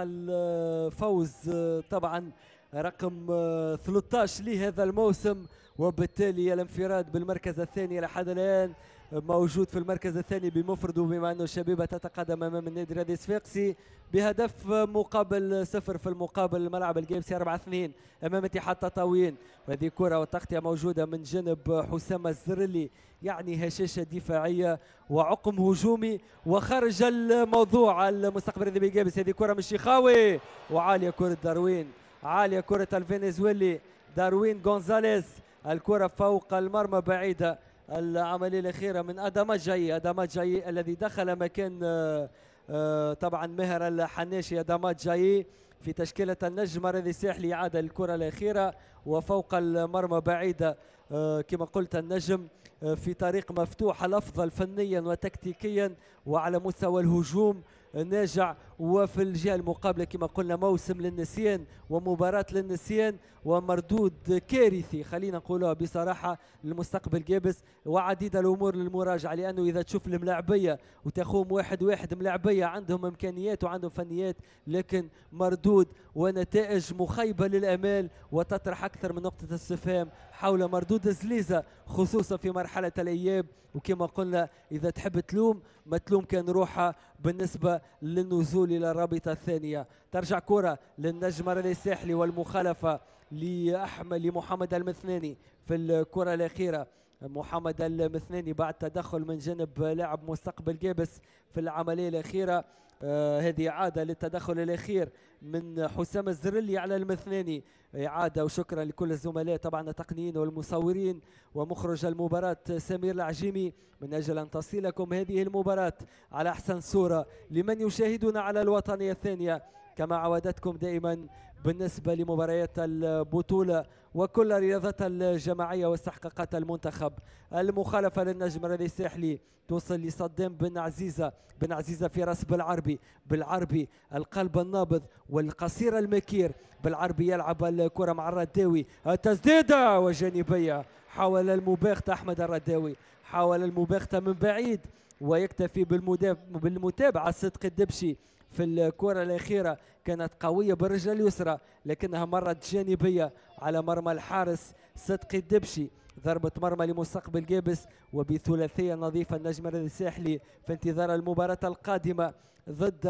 الفوز طبعا رقم ثلاثة عشر لهذا الموسم، وبالتالي الانفراد بالمركز الثاني لحد الآن، موجود في المركز الثاني بمفرده بما أنه الشبيبة تتقدم أمام النادي الرياضي الصفاقسي بهدف مقابل صفر في المقابل. الملعب الجيبسي أربعة اثنين أمام اتحاد تطاوين، وهذه كرة والتغطية موجودة من جانب حسام الزرلي، يعني هشاشة دفاعية وعقم هجومي وخرج الموضوع المستقبل الرياضي بقابس. هذه كرة من الشيخاوي وعالية كرة داروين، عالية كرة الفنزويلي داروين غونزاليز، الكرة فوق المرمى بعيدة. العملية الأخيرة من أدامات جاي، أدامات جاي الذي دخل مكان آآ آآ طبعا مهر الحناشي. أدامات جاي في تشكيلة النجم الرياضي الساحلي، عاد الكرة الأخيرة وفوق المرمى بعيدة. كما قلت النجم في طريق مفتوح، الأفضل فنيا وتكتيكيا وعلى مستوى الهجوم ناجع، وفي الجهة المقابلة كما قلنا موسم للنسيان ومباراة للنسيان ومردود كارثي خلينا نقولها بصراحة للمستقبل قابس، وعديد الأمور للمراجعة. لأنه إذا تشوف الملاعبية وتخوم واحد واحد ملاعبية عندهم إمكانيات وعندهم فنيات، لكن مردود ونتائج مخيبة للأمال وتطرح أكثر من نقطة استفهام حول مردود زليزة خصوصا في مرحلة الإياب. وكما قلنا إذا تحب تلوم ما تلوم كان روحها بالنسبة للنزول إلى الرابطة الثانية. ترجع كرة للنجم الرياضي الساحلي والمخالفة لأحمد لمحمد المثناني في الكرة الأخيرة. محمد المثناني بعد تدخل من جانب لاعب مستقبل قابس في العملية الأخيرة. آه هذه إعادة للتدخل الأخير من حسام الزرلي على المثناني، إعادة وشكرا لكل الزملاء طبعا التقنيين والمصورين ومخرج المباراة سمير العجيمي من أجل أن تصلكم هذه المباراة على أحسن صورة لمن يشاهدنا على الوطنية الثانية كما عودتكم دائما بالنسبة لمباريات البطولة وكل الرياضات الجماعية واستحقاقات المنتخب. المخالفة للنجم الرياضي الساحلي توصل لصدام بن عزيزة، بن عزيزة في راس بالعربي، بالعربي القلب النابض والقصير المكير، بالعربي يلعب الكرة مع الرداوي، التسديدة وجانبية، حاول المباغتة أحمد الرداوي، حاول المباغتة من بعيد ويكتفي بالمتابعة صدق الدبشي في الكرة الأخيرة، كانت قوية بالرجل اليسرى لكنها مرت جانبية على مرمى الحارس صدق الدبشي. ضربة مرمى لمستقبل قابس وبثلاثية نظيفة النجم الرياضي الساحلي في انتظار المباراة القادمة ضد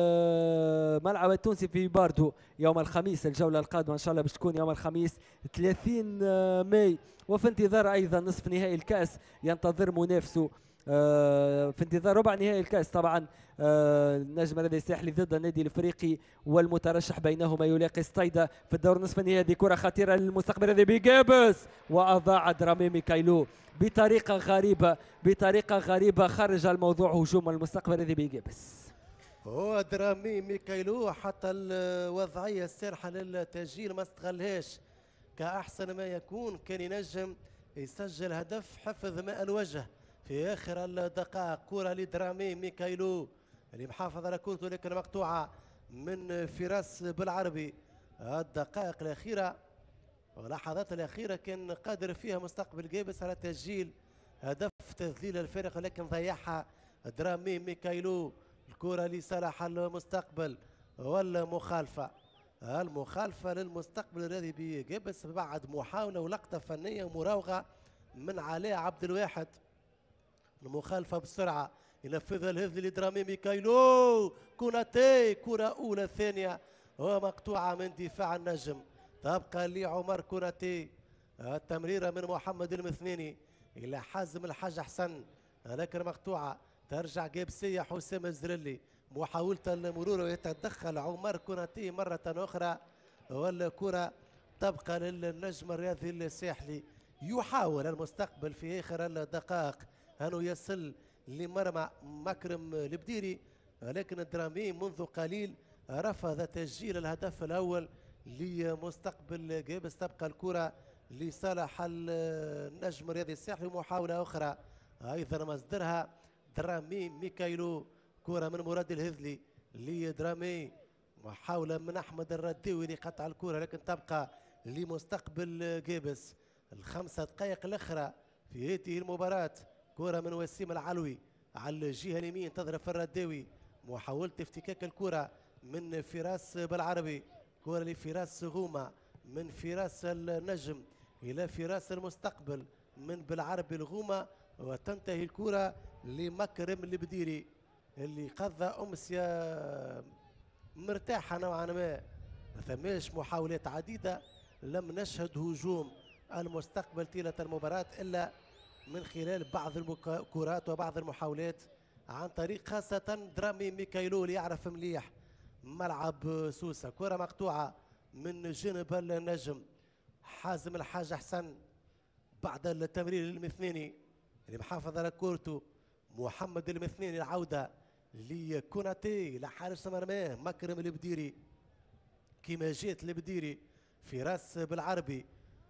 الملعب التونسي في باردو يوم الخميس. الجولة القادمة إن شاء الله باش تكون يوم الخميس ثلاثين ماي، وفي انتظار أيضا نصف نهائي الكأس ينتظر منافسه في انتظار ربع نهائي الكأس طبعا النجم الرياضي الساحلي ضد النادي الافريقي والمترشح بينهما يلاقي ستايدا في الدور نصف النهائي. هذه كرة خطيرة للمستقبل الرياضي بقابس واضاع درامي ميكايلو بطريقة غريبة بطريقة غريبة خرج الموضوع هجوم المستقبل الرياضي بقابس. هو درامي ميكايلو حتى الوضعية السارحة للتسجيل ما استغلهاش كأحسن ما يكون، كان ينجم يسجل هدف حفظ ماء الوجه في اخر الدقائق. كرة لدرامي ميكايلو اللي محافظ على كرته لكن مقطوعة من فراس بالعربي. الدقائق الاخيره واللحظات الاخيره كان قادر فيها مستقبل قابس على تسجيل هدف تذليل الفريق لكن ضيعها درامي ميكايلو. الكرة لصالح المستقبل والمخالفة المخالفة للمستقبل الذي بجبس بعد محاولة ولقطة فنية مراوغة من علاء عبد الواحد. المخالفة بسرعة ينفذها الهذلي لدرامي ميكايلو، كوناتي كرة أولى ثانية ومقطوعة من دفاع النجم. تبقى لعمر كوناتي، التمريرة من محمد المثنيني إلى حازم الحاج حسن، لكن مقطوعة ترجع جيبسية حسام الزرلي، محاولة المرور ويتدخل عمر كوناتي مرة أخرى، والكرة تبقى للنجم الرياضي الساحلي. يحاول المستقبل في آخر الدقائق أنه يصل لمرمى مكرم البديري، ولكن الدرامي منذ قليل رفض تسجيل الهدف الأول لمستقبل جيبس. تبقى الكرة لصالح النجم الرياضي الساحلي. محاولة أخرى أيضا مصدرها درامي ميكايلو، كرة من مراد الهذلي لدرامي، محاولة من أحمد الرديوي لقطع الكرة، لكن تبقى لمستقبل جيبس. الخمسة دقائق الأخرى في هذه المباراة، كرة من وسيم العلوي على الجهة اليمين تضرب في الرداوي، محاولة افتكاك الكرة من فراس بالعربي، كرة لفراس غومة من فراس النجم إلى فراس المستقبل من بالعربي الغومة، وتنتهي الكرة لمكرم البديري اللي قضى أمسية مرتاحة نوعا ما، ما ثماش محاولات عديدة، لم نشهد هجوم المستقبل طيلة المباراة إلا من خلال بعض الكرات وبعض المحاولات عن طريق خاصة درامي ميكايلو اللي يعرف مليح ملعب سوسة. كرة مقطوعة من جانب النجم حازم الحاج حسن بعد التمرير المثنيني اللي محافظ على كورته. محمد المثنيني العودة لكوناتي لحارس مرماه مكرم البديري، كيما جات البديري في راس بالعربي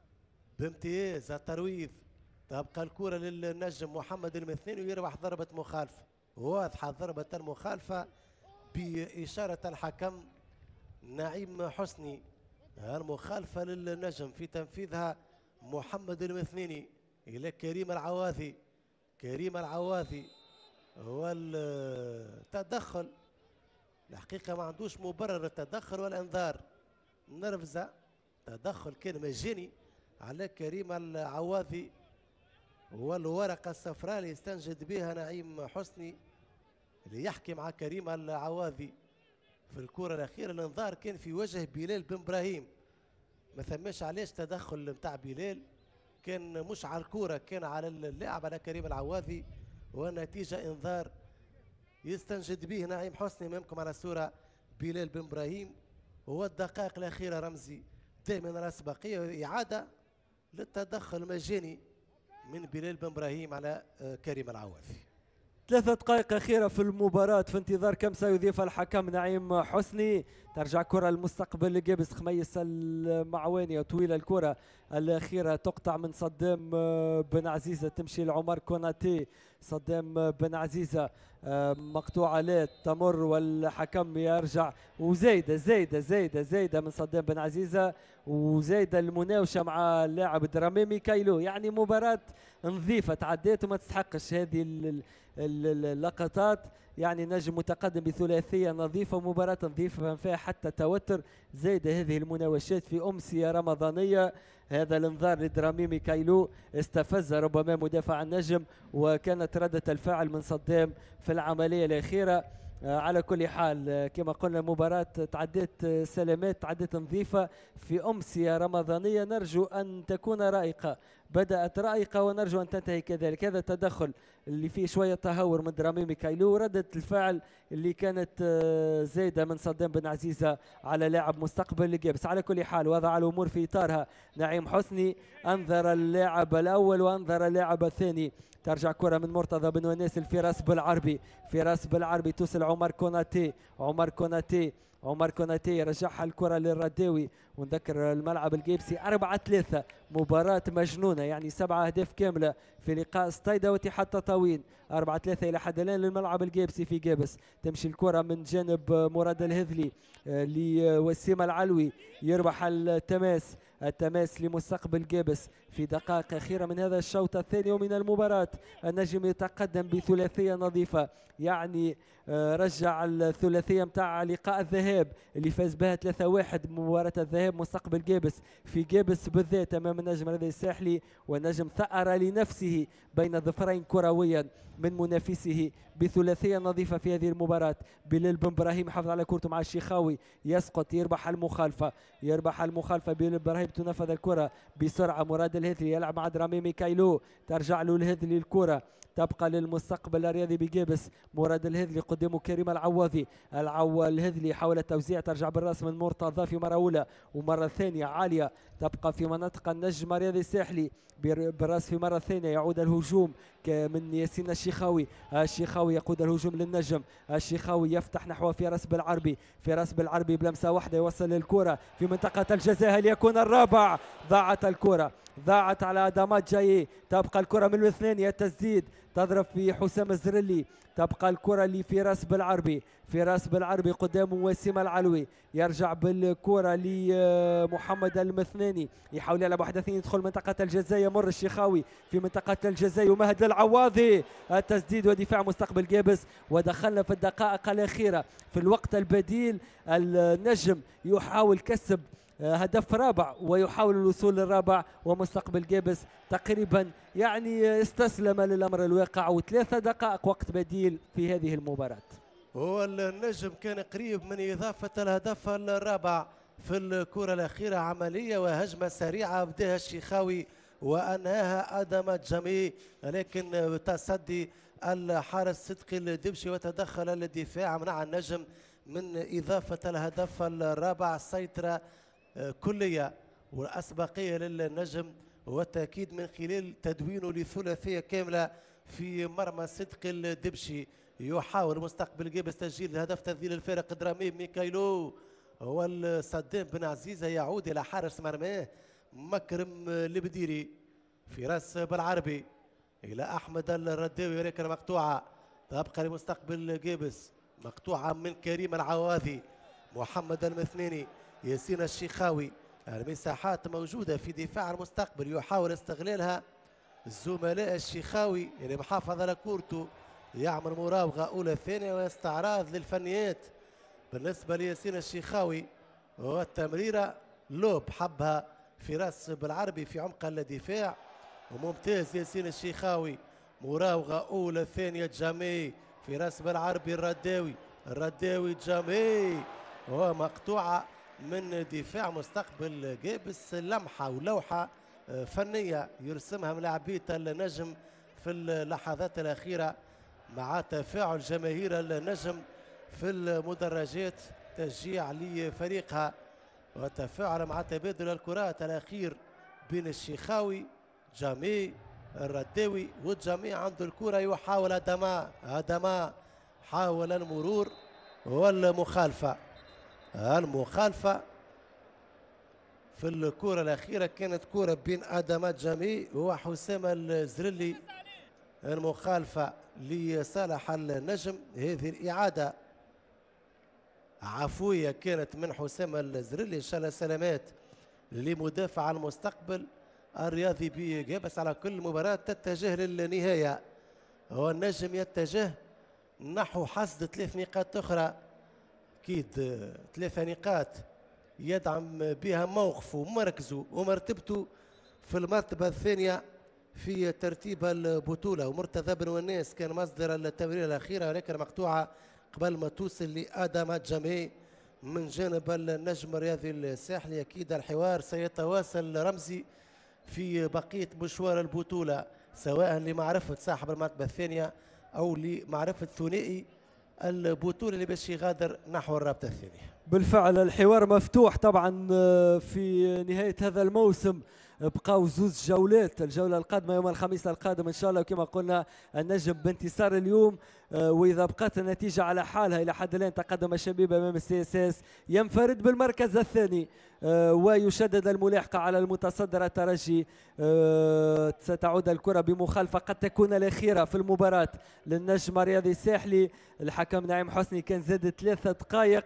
بامتياز الترويض. تبقى الكرة للنجم محمد المثنيني ويربح ضربة مخالفة، واضحة ضربة المخالفة بإشارة الحكم نعيم حسني. المخالفة للنجم في تنفيذها محمد المثنيني إلى كريم العواذي. كريم العواذي والتدخل الحقيقة ما عندوش مبرر التدخل والانذار، نرفزة تدخل كان مجاني على كريم العواذي، والورقة الصفراء اللي يستنجد بها نعيم حسني اللي يحكي مع كريم العواذي في الكرة الأخيرة. الانذار كان في وجه بلال بن إبراهيم، ما ثماش علاش تدخل نتاع بلال، كان مش على الكرة كان على اللاعب على كريم العواذي، والنتيجة انذار يستنجد به نعيم حسني امامكم على الصورة بلال بن إبراهيم. والدقائق الأخيرة رمزي تأمن الأسبقية، إعادة للتدخل المجاني من بلال بن إبراهيم على كريم العواذي. ثلاثة دقائق أخيرة في المباراة في انتظار كم سيضيف الحكم نعيم حسني. ترجع كرة المستقبل لجابس خميس المعواني، طويلة الكرة الأخيرة تقطع من صدام بن عزيزة تمشي لعمر كوناتي. صدام بن عزيزة مقطوعة لا تمر والحكم يرجع، وزايدة زايدة زايدة زايدة من صدام بن عزيزة، وزايدة المناوشة مع اللاعب درامي ميكايلو. يعني مباراة نظيفة تعديت وما تستحقش هذه اللقطات. يعني نجم متقدم بثلاثية نظيفة ومباراة نظيفة ما فيها حتى توتر. زايدة هذه المناوشات في أمسية رمضانية. هذا الانذار لدرامي ميكايلو استفز ربما مدافع النجم، وكانت ردة الفعل من صدام في العملية الأخيرة. على كل حال كما قلنا مباراة تعديت سلامات، تعديت نظيفة في أمسية رمضانية، نرجو أن تكون رائقة. بدأت رائقة ونرجو أن تنتهي كذلك. هذا التدخل اللي فيه شوية تهور من درامي ميكايلو، ردة الفعل اللي كانت زايدة من صدام بن عزيزة على لاعب مستقبل لجابس. على كل حال وضع الأمور في إطارها نعيم حسني، أنذر اللاعب الأول وأنذر اللاعب الثاني. ترجع كرة من مرتضى بن وناس الفراس بالعربي، فراس بالعربي توصل عمر كوناتي. عمر كوناتي عمر كوناتي رجعها الكرة للرداوي. ونذكر الملعب الجيبسي أربعة ثلاثة، مباراة مجنونة، يعني سبعة أهداف كاملة في لقاء ستايدا واتحاد تطاوين. أربعة ثلاثة إلى حد الآن للملعب الجيبسي في جابس. تمشي الكرة من جانب مراد الهذلي لوسيم العلوي، يربح التماس التماس لمستقبل جابس في دقائق أخيرة من هذا الشوط الثاني ومن المباراة. النجم يتقدم بثلاثية نظيفة، يعني رجع الثلاثية متاع لقاء الذهاب اللي فاز بها ثلاثة واحد مباراة الذهاب مستقبل جابس في جابس بالذات أمام النجم الرياضي الساحلي، والنجم ثأر لنفسه بين ظفرين كرويا من منافسه بثلاثية نظيفة في هذه المباراة. بلال بن إبراهيم حافظ على كرته مع الشيخاوي، يسقط يربح المخالفة، يربح المخالفة. بلال بن إبراهيم تنفذ الكرة بسرعة، مراد الهذلي يلعب مع درامي ميكايلو، ترجع له الهذلي الكرة، تبقى للمستقبل الرياضي بجابس. مراد الهذلي قدامه كريم العواضي، العو الهذلي حاول التوزيع، ترجع بالراس من مرتضى في مرة أولى ومرة ثانية عالية، تبقى في مناطق النجم الرياضي الساحلي بالراس في مرة ثانية. يعود الهجوم من ياسين الشيخاوي، الشيخاوي يقود الهجوم للنجم، الشيخاوي يفتح نحو فراس بالعربي، فراس بالعربي بلمسة واحدة يوصل الكرة في منطقة الجزاء، هل يكون الرابع؟ ضاعت الكرة، ضاعت على أدامات جاي، تبقى الكرة من الاثنين، التسديد تضرب في حسام الزرلي، تبقى الكرة لفراس بالعربي، فراس بالعربي قدامه وسيم العلوي، يرجع بالكرة لمحمد المثناني، يحاول يلعب واحد اثنين، يدخل منطقة الجزاء، يمر الشيخاوي في منطقة الجزاء ومهد للعواضي، التسديد ودفاع مستقبل جابس. ودخلنا في الدقائق الأخيرة في الوقت البديل، النجم يحاول كسب هدف رابع ويحاول الوصول للرابع، ومستقبل جابس تقريبا يعني استسلم للأمر الواقع، وثلاثة دقائق وقت بديل في هذه المباراة. هو النجم كان قريب من إضافة الهدف الرابع في الكرة الأخيرة، عملية وهجمة سريعة بداها الشيخاوي وأنهاها أدم الجميع، لكن تصدي الحارس صدقي الدبشي وتدخل الدفاع منع النجم من إضافة الهدف الرابع. السيطرة كلية والأسبقية للنجم، والتأكيد من خلال تدوينه لثلاثية كاملة في مرمى صدقي الدبشي. يحاول مستقبل جابس تسجيل الهدف، تذليل الفارق درامي ميكايلو والصدام بن عزيزة يعود إلى حارس مرماه مكرم البديري، في راس بالعربي إلى أحمد الرداوي، ولكن مقطوعة تبقى لمستقبل جابس، مقطوعة من كريم العواضي، محمد المثناني، ياسين الشيخاوي. المساحات موجودة في دفاع المستقبل يحاول استغلالها الزملاء الشيخاوي اللي محافظ على كورته، يعمل مراوغة أولى ثانية واستعراض للفنيات بالنسبة لياسين الشيخاوي، والتمريرة لوب حبها في راس بالعربي في عمق الدفاع، وممتاز ياسين الشيخاوي. مراوغة أولى ثانية جامي في راس بالعربي، الرداوي الرداوي جامي، ومقطوعة من دفاع مستقبل جابس. لمحة ولوحة فنية يرسمها ملاعبية النجم في اللحظات الأخيرة مع تفاعل جماهير النجم في المدرجات، تشجيع لفريقها وتفاعل مع تبادل الكرات الأخير بين الشيخاوي جامي الرداوي، والجميع عنده الكرة يحاول أدما أدما حاول المرور والمخالفة. المخالفة في الكرة الأخيرة كانت كرة بين أدمات جامي وحسام الزرلي، المخالفة لصالح النجم. هذه الإعادة عفوية كانت من حسام الزرلي، إن شاء الله سلامات لمدافع المستقبل الرياضي بجابس. على كل مباراة تتجه للنهاية، والنجم يتجه نحو حصد ثلاث نقاط أخرى، أكيد ثلاثة نقاط يدعم بها موقفه ومركزه ومرتبته في المرتبة الثانية في ترتيب البطولة. ومرتضى بن وناس كان مصدر التمريرة الأخيرة، ولكن مقطوعة قبل ما توصل لآدم جامي من جانب النجم الرياضي الساحلي. أكيد الحوار سيتواصل رمزي في بقية مشوار البطولة، سواء لمعرفة صاحب المرتبة الثانية أو لمعرفة ثنائي البطولة اللي باش يغادر نحو الرابطة الثانية. بالفعل الحوار مفتوح طبعا في نهاية هذا الموسم، بقاو زوز جولات، الجولة القادمة يوم الخميس القادم إن شاء الله، وكما قلنا النجم بانتصار اليوم، وإذا بقت النتيجة على حالها إلى حد الآن تقدم الشبيبة أمام السي اس اس، ينفرد بالمركز الثاني ويشدد الملاحقة على المتصدر الترجي. ستعود الكرة بمخالفة قد تكون الأخيرة في المباراة للنجم الرياضي الساحلي. الحكم نعيم حسني كان زاد ثلاثة دقائق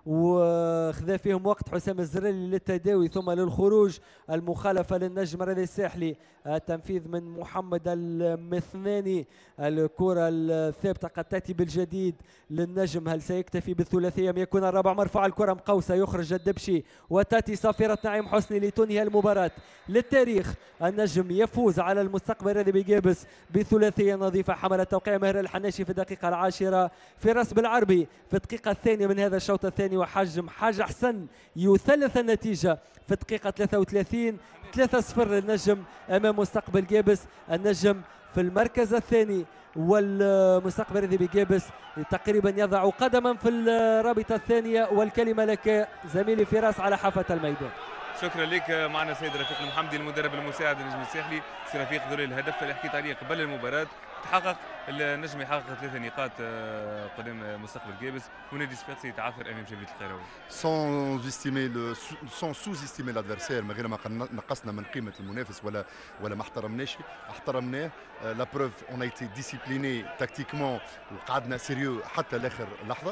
وخذا فيهم وقت حسام الزرالي للتداوي ثم للخروج. المخالفة للنجم الرياضي الساحلي، التنفيذ من محمد المثناني. الكرة الثابتة قد تأتي بالجديد للنجم، هل سيكتفي بالثلاثية أم يكون الرابع مرفوع؟ الكرة مقوسة، يخرج الدبشي وتأتي صافرة نعيم حسني لتنهي المباراة. للتاريخ النجم يفوز على المستقبل الرياضي بجابس بثلاثية نظيفة حمل توقيع ماهر الحناشي في الدقيقة العاشرة. فراس بالعربي في الدقيقة الثانية من هذا الشوط الثاني وحجم حاج حسن يثلث النتيجة في الدقيقة ثلاثة وثلاثين. ثلاثة صفر للنجم أمام مستقبل جابس. النجم في المركز الثاني والمستقبل الرياضي بجابس تقريبا يضع قدما في الرابطة الثانية. والكلمة لك زميلي فراس على حافة الميدان. شكرا لك. معنا سيد رفيق المحمدي المدرب المساعد للنجم الساحلي. سي رفيق، ذول الهدف اللي حكيت عليه قبل المباراة تحقق، النجم يحقق ثلاثة نقاط قدام مستقبل جابس ونادي صفاقس يتعثر امام شبيبة القيروي. sans estimer le sans sous-estimer l'adversaire، من غير ما نقصنا من قيمة المنافس ولا ولا ما احترمناش، احترمناه. لا بروف اون ايتي ديسيبليني تاكتيكمون وقعدنا سيريو حتى لاخر لحظة.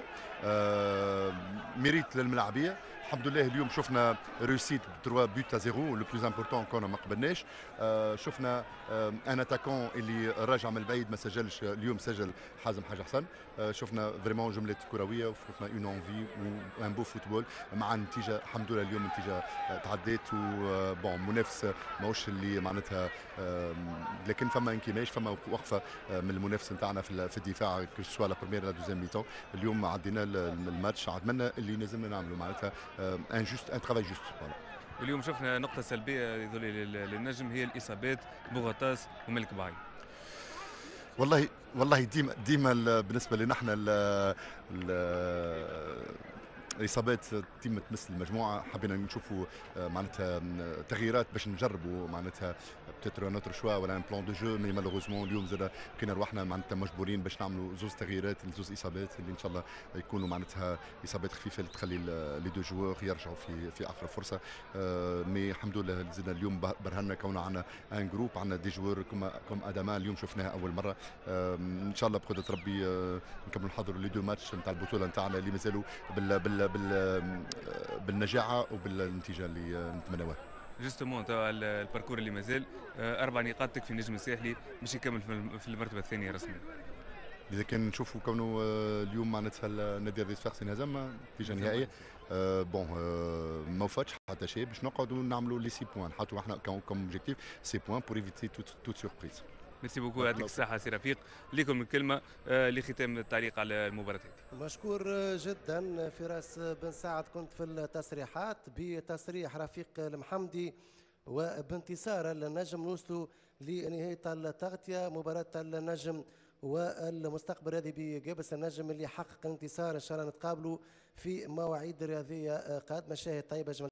ميريت للملاعبية. الحمد لله اليوم شفنا ريوسيت ثلاثة بوت à زيرو، لو بلوز امبورتون كنا ما قبلناش. شفنا ان اتاكون اللي راجع من البعيد ما سجلش، اليوم سجل حازم حاج حسن. شفنا فريمون جملة كروية وشفنا اون انفي وان بو فوتبول مع نتيجة الحمد لله. اليوم نتيجة تعديت وبون منافس ماهوش اللي معناتها، لكن فما انكماش، فما وقفة من المنافس نتاعنا في الدفاع كو سوا لا بروميير لا دوزيام ميتون. اليوم عدينا الماتش، عدمنا اللي لازمنا نعملوا معناتها ان جوست ان ترافاي جوست. اليوم شفنا نقطة سلبية للنجم هي الإصابات، بوغطاس وملك باي. والله والله ديما ديما بالنسبة لنا احنا الاصابات ديما تمس المجموعه. حبينا نشوفوا معناتها تغييرات باش نجربوا معناتها بتاتر نوتر شوا ولا ان بلان دو جو، مي مالوغوزمون اليوم زاد كنا رواحنا معناتها مجبورين باش نعملوا زوز تغييرات لزوز اصابات اللي ان شاء الله يكونوا معناتها اصابات خفيفه اللي تخلي لي دو جوور يرجعوا في في اخر فرصه. مي الحمد لله زدنا اليوم برهنا كون عندنا ان جروب، عندنا دي جوور كما كم ادما اليوم شفناها اول مره. ان شاء الله بقدره ربي نكملوا نحضروا لي دو ماتش نتاع البطوله نتاعنا اللي مازالوا بال بال بال بالنجاعه وبالنتيجه اللي نتمناوها. جوستومون توا الباركور اللي مازال اربع نقاط تكفي النجم الساحلي باش يكمل في المرتبه الثانيه رسميا. اذا كان نشوفوا كونه اليوم معناتها النادي الرئيس صفاقسي انهزم نتيجه نهائيه، أه بون أه ما فاتش حتى شيء باش نقعدوا نعملوا لي سي بوان، نحطوا احنا كوم اوبجيكتيف سي بوان بور ايفيتي توت سوربريز. ميرسي بوكو، يعطيك الصحة سي رفيق. ليكم الكلمة آه لختام التعليق على المباراة هذه. مشكور جدا فراس بن سعد، كنت في التصريحات بتصريح رفيق المحمدي وبانتصار النجم نوصلوا لنهاية التغطية. مباراة النجم والمستقبل الرياضي بجابس، النجم اللي حقق انتصار. ان شاء الله نتقابلوا في مواعيد رياضية قادمة. مشاهد طيبة.